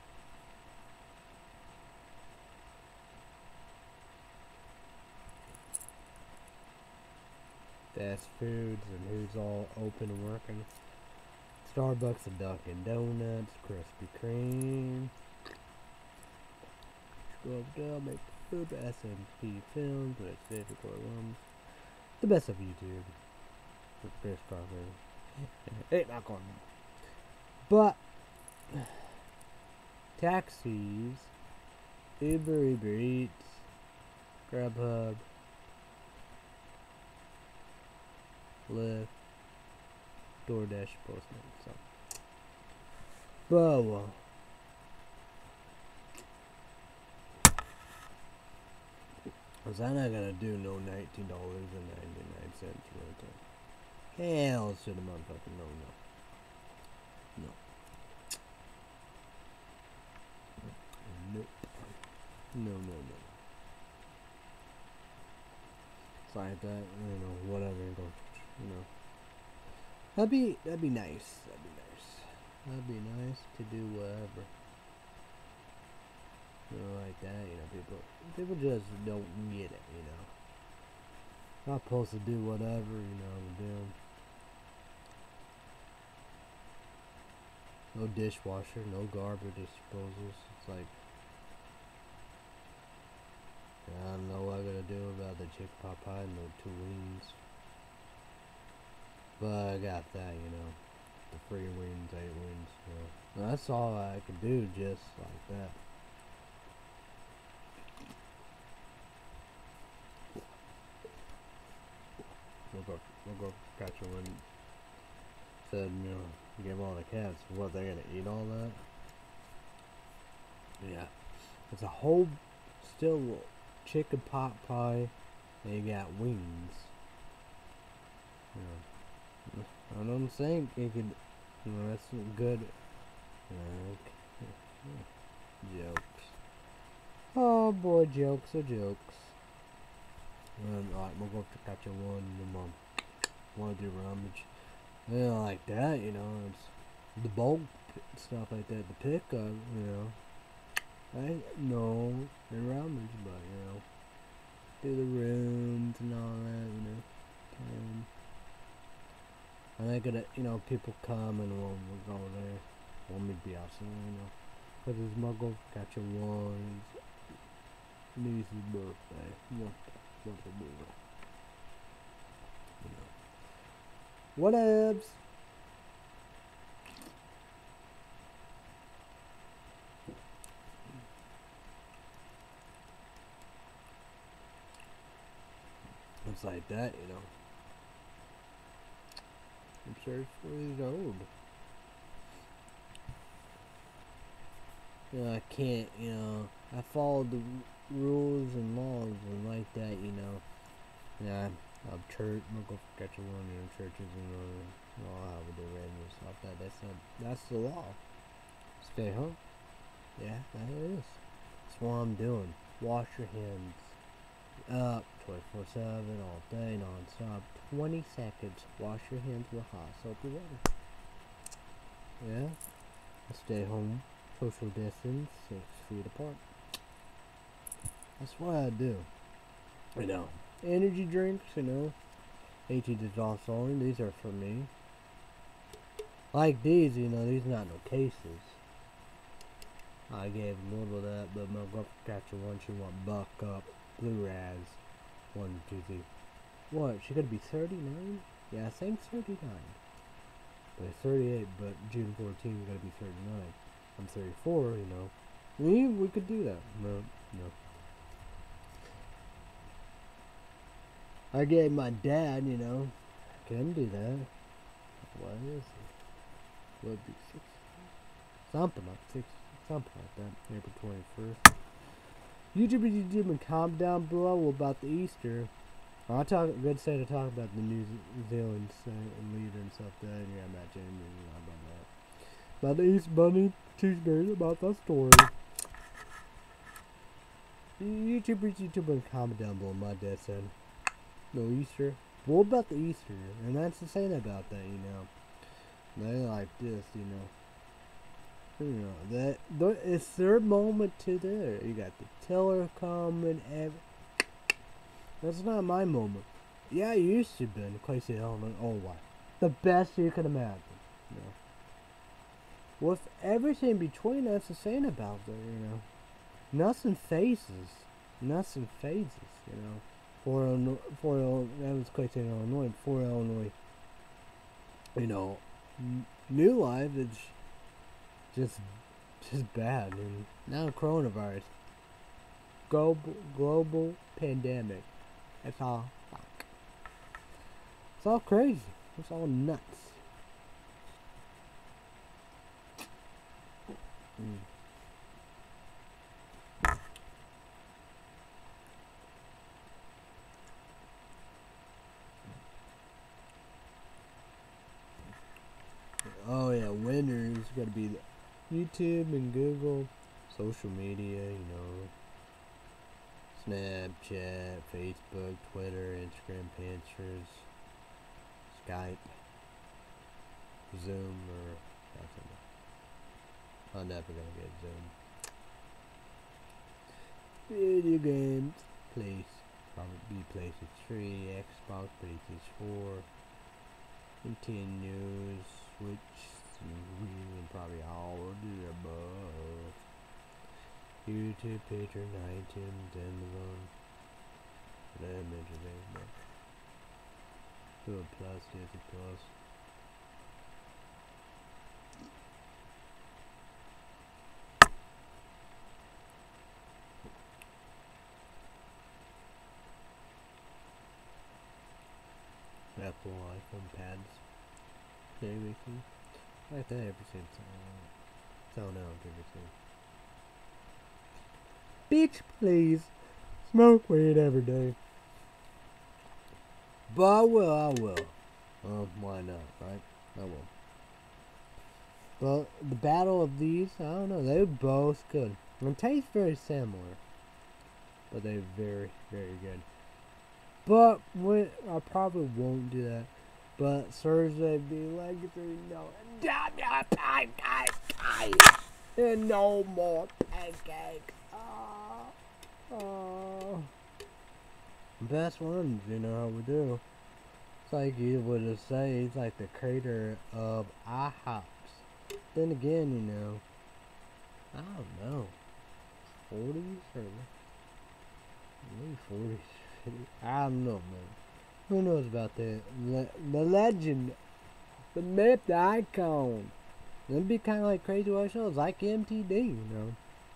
Fast foods and who's all open and working. Starbucks and Dunkin' Donuts, Krispy Kreme, Scrub Dub, Make Food, S M P Films, with its favorite alums. The best of YouTube. With Chris Carver. Hey, not going on. But taxis, Uber, Uber Eats, Grubhub, Lyft, DoorDash, Postman. So, but well, cause I'm not gonna do no nineteen dollars and ninety nine cents worth of. Hell to the motherfucking no, no, no, nope, no, no, no. It's like that, you know, whatever. You know. That'd be that'd be nice. That'd be nice. That'd be nice to do whatever. You know, like that. You know, people people just don't get it. You know, not supposed to do whatever. You know, do. No dishwasher, no garbage disposals. It's like, I don't know what I gotta do about the chicken pot pie and the two wings. But I got that, you know, the free wins, eight wins, you know. That's all I could do, just like that. We'll go, we'll go catch a win. Said, you know, give all the cats, what, they're gonna eat all that? Yeah. It's a whole, still, chicken pot pie, and you got wings. You know. I don't think it could, you know, that's good. Uh, jokes. Oh boy, jokes are jokes. And alright, we'll go to catch a one and mom. Wanna do rummage. Yeah, like that, you know, it's the bulk stuff like that, the pickup, you know. I know and rummage, but you know, do the rooms and all that, you know. Um, And I gotta, you know, people come and we'll, we'll go there. Want me to be outside, you know. Cause it's my go catch a one. Niece's birthday. What, what the do? You know. Whatevs? It's like that, you know. I'm sure it's really old. You know, I can't, you know, I followed the rules and laws and like that, you know. Yeah, I'm church, I'm gonna go catch one, you know, churches and uh, all have the red and stuff. That that's not, that's the law. Stay home. Yeah, that it is. That's what I'm doing. Wash your hands up twenty-four seven all day, non-stop. twenty seconds. Wash your hands with hot soapy water. Yeah. Stay home. Social distance. Six feet apart. That's what I do. You know. Energy drinks, you know. AT dissolving. These are for me. Like these, you know, these not no cases. I gave a little of that, but my girlfriend catcher one, she want buck up. Blue Raz. One, two, three. What? She could be thirty-nine? Yeah, I think thirty-nine. But thirty-eight, but June fourteenth, gotta be thirty-nine. I'm thirty-four, you know. We, we could do that. No, no. I gave my dad, you know. I can do that. What is it? Would be six. Something like six. Something like that. April twenty-first. YouTube, YouTube, and comment down below about the Easter. I'll talk. Good say to talk about the New Zealand and leader and stuff. That yeah, Matt James and about that. About the East Bunny cheeseburger. About that story. YouTube, YouTube, and comment down below. My dad said no Easter. What about the Easter? And that's the saying about that, you know. They like this, you know. You know, that, that it's their moment to there. You got the tiller coming. Every, that's not my moment. Yeah, it used to be in Quincy, Illinois. Oh, why? The best you could imagine. You know. With everything between us, is saying about that, you know. Nothing phases. Nothing phases, you know. For Illinois, for Illinois, that was Quincy, Illinois. For Illinois, you know, n- new life is just, just bad. And now coronavirus, global, global pandemic. It's all fuck. It's all crazy. It's all nuts. Mm. Oh yeah, winners gotta be the YouTube and Google, social media, you know, Snapchat, Facebook, Twitter, Instagram, Pinterest, Skype, Zoom, or nothing. I'm never gonna get Zoom. Video games, place, probably PlayStation three, Xbox, PlayStation four, Nintendo, Switch, and probably all of the above. YouTube, Patreon, iTunes, Amazon. Did I mention Facebook? Google Plus, Disney Plus. Apple iPhone pads. Everything. Like that, everything. So now, everything. Bitch, please. Smoke weed every day. But I will, I will. Well, why not, right? I will. But the battle of these, I don't know, they're both good. And taste very similar. But they're very, very good. But when, I probably won't do that. But Thursday be like, no, damn your pancake, and no more pancake. Oh, oh. Best ones, you know how we do. It's like you would say, he's like the creator of IHOPs. Then again, you know, I don't know, forties or maybe forties. I don't know, man. Who knows about that? Le the legend, the myth, the icon. It'd be kind of like Crazy White shows, like M T V, you know.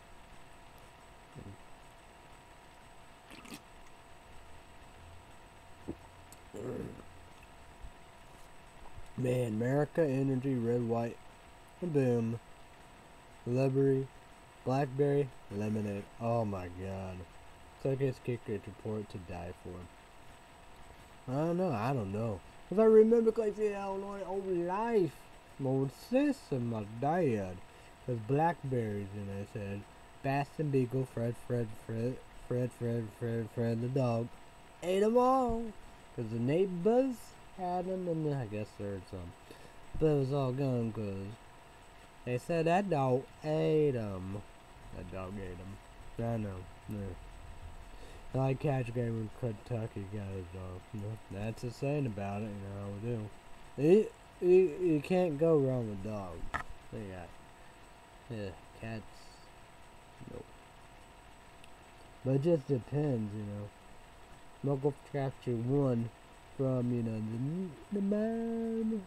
Man, America, Energy, Red, White, Boom, Liberty, Blackberry, Lemonade. Oh my god. Second kicker report to die for. I don't know, I don't know. Cause I remember Crazy Illinois old life. My old sister, my dad. Cause Blackberries, and I said, Bastin Beagle, Fred, Fred, Fred, Fred, Fred, Fred, Fred, the dog. Ate them all. Cause the neighbors had them, and then I guess there's some. But it was all gone, cause they said that dog ate them. That dog ate them. I know. Yeah. Like catch game in Kentucky got his dog. You know? That's the saying about it, you know how we do. It, it, you can't go wrong with dogs. They got, yeah, cats. Nope. But it just depends, you know. Muggle Capture one from, you know, the, the man.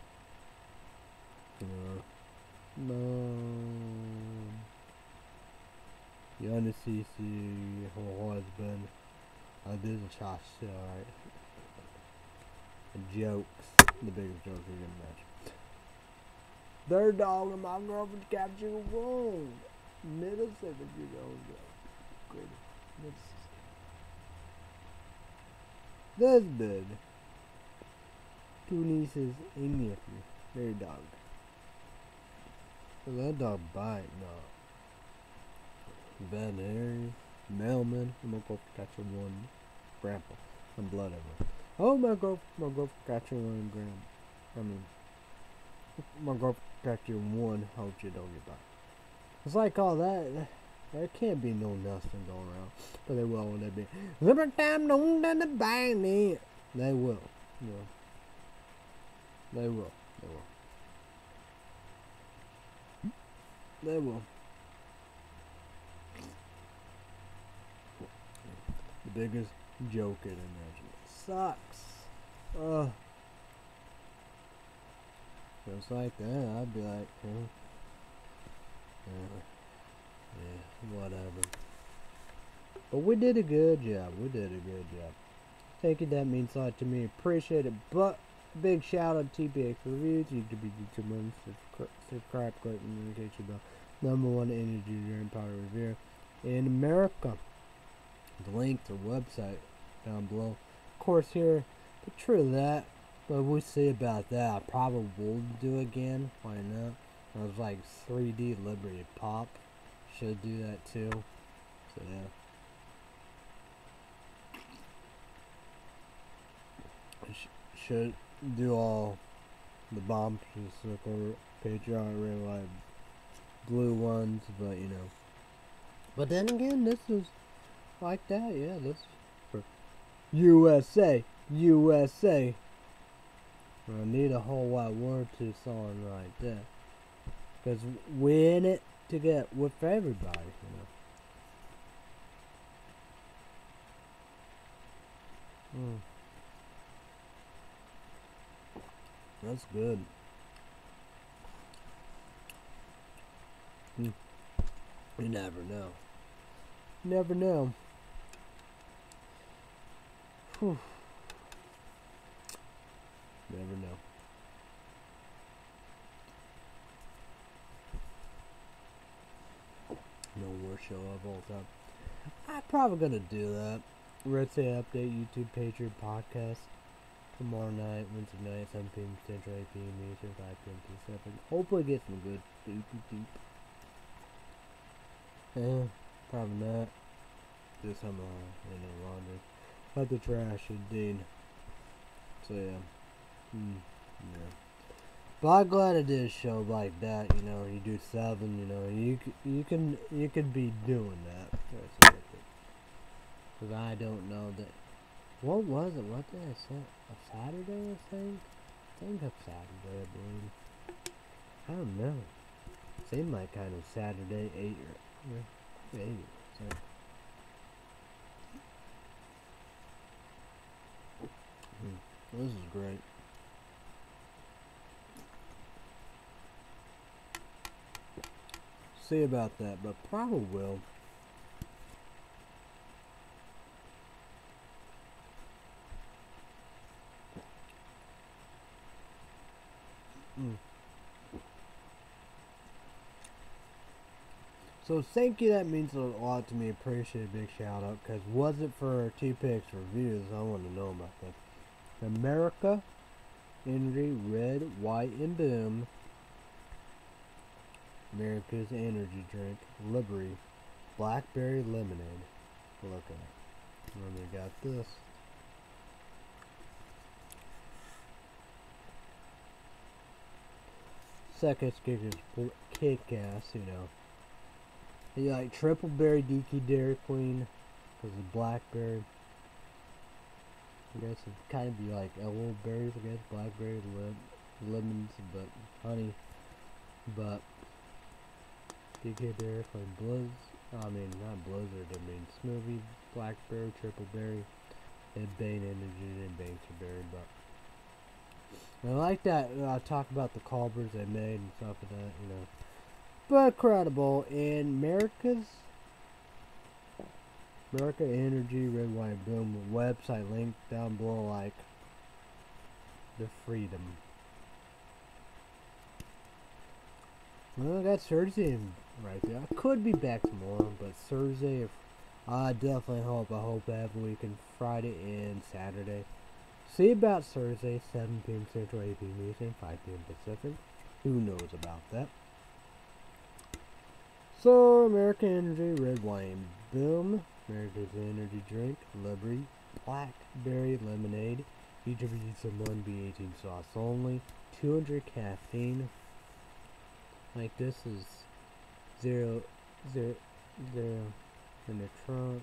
You know. Um, Yana C C, her husband. Uh, this is a shot shit, alright. The jokes. The biggest joke you can imagine. Their dog and my girlfriend captured one. Middle seven years old. Good. This big. Two nieces, a nephew. Their dog. So that dog bite, no. Veterinary, mailman, I'm gonna go catch one grandpa. Some blood everywhere. Oh, my girl, my girl catch one grandpa. I mean, my girl Protect your one, hope you don't get back. It's like all that. There can't be no nothing going around. But they will when they be. Every time no down the bang They will. You know. They will. They will. They will. The biggest joke in imagine. Sucks. Ugh. Just like that, I'd be like, huh? Yeah. Yeah, whatever. But we did a good job. We did a good job. Thank you. That means a lot to me. Appreciate it. But big shout out to T P X Reviews. You could be YouTube one. Subscribe, click the notification bell. Number one energy drink powder review in America. The link to the website down below. Of course, here, but true that. But we'll see about that. I probably will do again. Why not? I was like three D Liberty Pop. Should do that too. So yeah. Sh should do all the bombs or Patreon real life blue ones, but you know. But then again, this is like that. Yeah, this for U S A, U S A. I need a whole wide world to song like that, cause we're in it to get with everybody, you know. Mm. That's good. Mm. You never know. Never know. Whew. Never know. No worse show of all time. I'm probably gonna do that. Red Say Update YouTube Patriot Podcast tomorrow night, Wednesday night, seven p m Central, eight p m Eastern, five p m Pacific. Hopefully get some good deep deep. Yeah, probably not. Do some uh, you know, laundry. Let the trash and Dean. So yeah. Hmm. Yeah. But I'm glad I did a show like that. You know, you do seven. You know, you you can you can be doing that. Because I don't know that. What was it? What did I say? A Saturday, I think. I think a Saturday, I believe. I don't know. Seemed like kind of Saturday, eight or eight. So. Hmm. This is great. See about that, but probably will. Mm. So thank you, that means a lot to me. Appreciate a big shout out, because was it for T P X Reviews, I want to know about that. America, Energy, Red, White, and Boom. America's Energy Drink, Liberty, Blackberry Lemonade. Look at it. And then we got this. Second kick is kick ass, you know. You like triple berry Dookie Dairy Queen, because of blackberry. I guess it kind of be like elderberries, I guess. Blackberry, lim lemons, but honey. But Dookie Dairy Queen Blizz. I mean, not Blizzard. I mean Smoothie, Blackberry, Triple Berry, and Bane Energy and Banksy Berry. But I like that. I uh, talk about the Culvers they made and stuff like that, you know. But incredible. In America's America Energy Red White Boom website link down below, like the freedom. Well, I got Thursday right there. I could be back tomorrow, but Thursday, if I definitely hope. I hope I have a weekend, Friday and Saturday. See about Thursday, seven p m Central, eight p m Eastern, five p m Pacific. Who knows about that? So, American Energy Red Wine Boom, America's Energy Drink, Liberty, Blackberry Lemonade, each of these in one B eighteen sauce only, two hundred caffeine, Like this is zero, zero, zero in the trunk.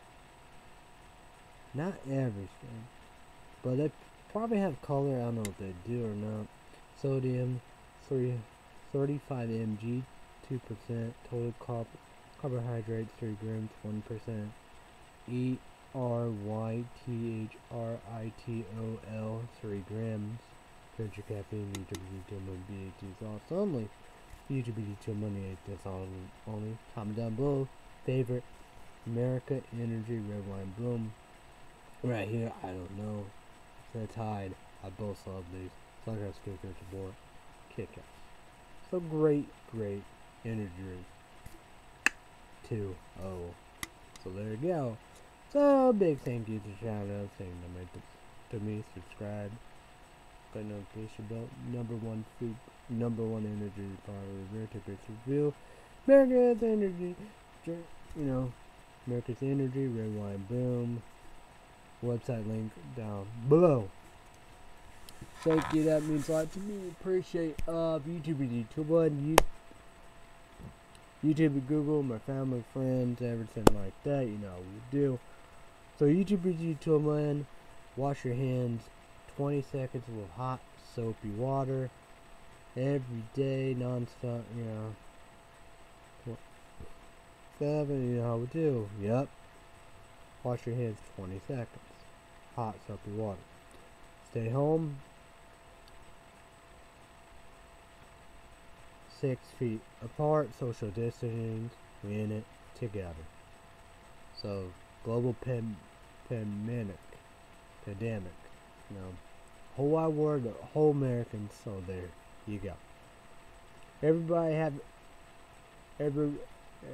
Not everything, but they probably have color. I don't know if they do or not. Sodium, three, thirty-five milligrams, two percent. Total carb carbohydrates, three grams, one percent. E R Y T H R I T O L, three grams. Picture caffeine, U G B D two B eighteen sauce only. U G B D two money, this only. Comment down below. Favorite America Energy Red Wine Bloom. Right here, I don't know. They're tied. I both love these. Sunrise Kickers support. Kick ass. So great, great energy drink. two oh. So there you go. So big thank you to shout out saying to make this to me, subscribe. Got notification bell. Number one food, number one energy product review, tickets review. America's Energy, you know, America's Energy, Red Wine Boom. Website link down below. Thank you, that means a lot to me. Appreciate uh YouTube, YouTube one, YouTube and Google, my family, friends, everything like that. You know what we do. So YouTube, YouTube one, wash your hands twenty seconds with hot soapy water every day, non-stop. You know, seven. You know how we do. Yep. Wash your hands twenty seconds. Hot soapy water. Stay home. Six feet apart. Social distancing. We in it together. So global pan pandemic. Pandemic. You know, whole wide world, whole Americans. So there you go. Everybody have every. Uh,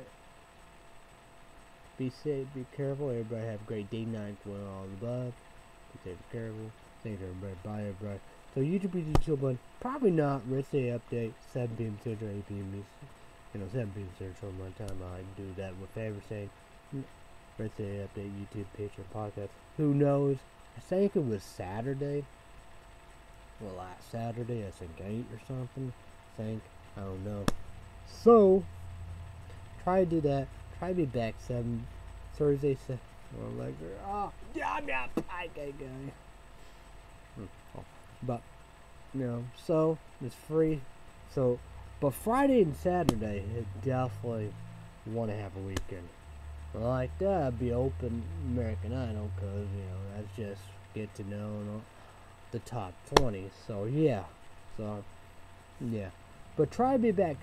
Be safe, be careful. Everybody have a great day, night, one, all the above. Be safe, be careful. Thank you, everybody. Bye, everybody. So YouTube, YouTube one, probably not. Rest Day update, seven P M Central, eight P M You know, seven P M Central my time. I do that with everything. Rest Day update, YouTube picture, podcast. Who knows? I think it was Saturday. Well, last Saturday, I think eight or something. I think. I don't know. So, try to do that. Try to be back seven Thursday. Se well, like, oh, yeah, I'm not okay, guy. Hmm. Oh. But you know, so it's free. So, but Friday and Saturday, it definitely want to have a weekend. Like that, I'd be open American Idol because you know that's just get to know you know, the top twenty. So yeah, so yeah, but try to be back.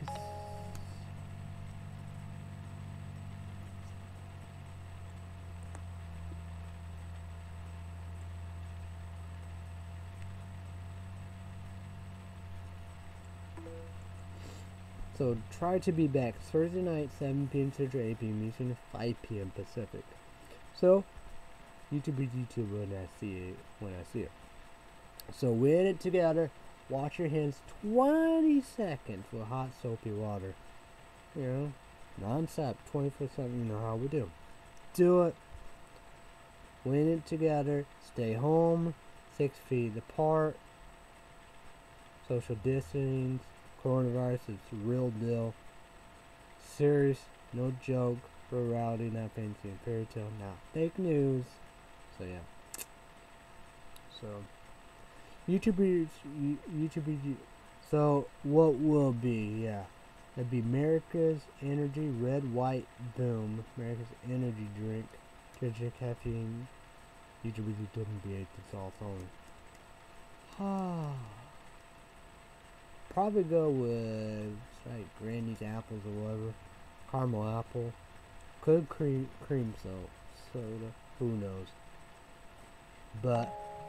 So try to be back Thursday night, seven P M Central, eight P M Eastern, five P M Pacific. So YouTube is YouTube when I see it. When I see it. So we're in it together. Wash your hands twenty seconds with hot soapy water. You know, non-stop, twenty-four seven. You know how we do. Do it. We're in it together. Stay home. Six feet apart. Social distancing. Coronavirus is a real deal. Serious, no joke. Reality, not fancy and fairy tale, not fake news. So yeah. So YouTubers, YouTubers. So what will be? Yeah, it'd be America's Energy Red White Boom. America's Energy Drink. Ginger caffeine. YouTubers wouldn't be ate this all phone. Ah. Probably go with like Granny's apples or whatever. Caramel apple. Could cream cream soda. Soda. Who knows? But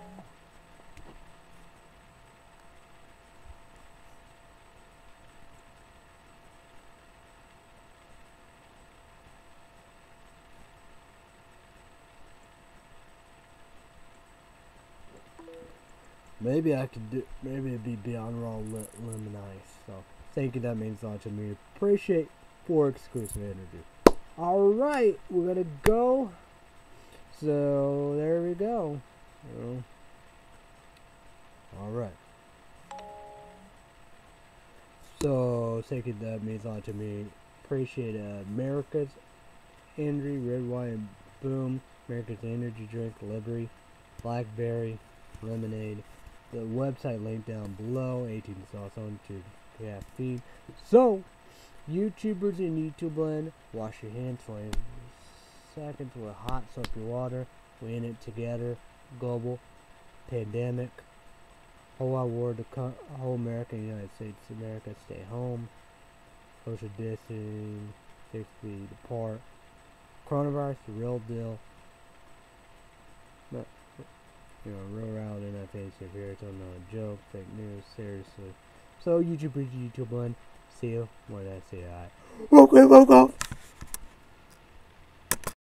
maybe I could do, maybe it'd be Beyond Raw li Lemon Ice. So, thank you, that means a lot to me. Appreciate for exclusive energy. Alright, we're gonna go. So, there we go. You know. Alright. So, second, that means a lot to me. Appreciate uh, America's Energy, Red Wine, Boom, America's Energy Drink, Liberty, Blackberry, Lemonade. The website link down below. eighteen sauce on to caffeine. So, YouTubers in YouTube land, wash your hands twenty seconds with hot soapy water. We in it together. Global pandemic. Whole wide world, the co- whole America, United States, America, stay home. Social distancing, six feet apart. Coronavirus, the real deal. Not, you know, real round in that face of here. It's not a joke, fake news, seriously. So, YouTubers, YouTube land. See you when I say I. Okay, welcome.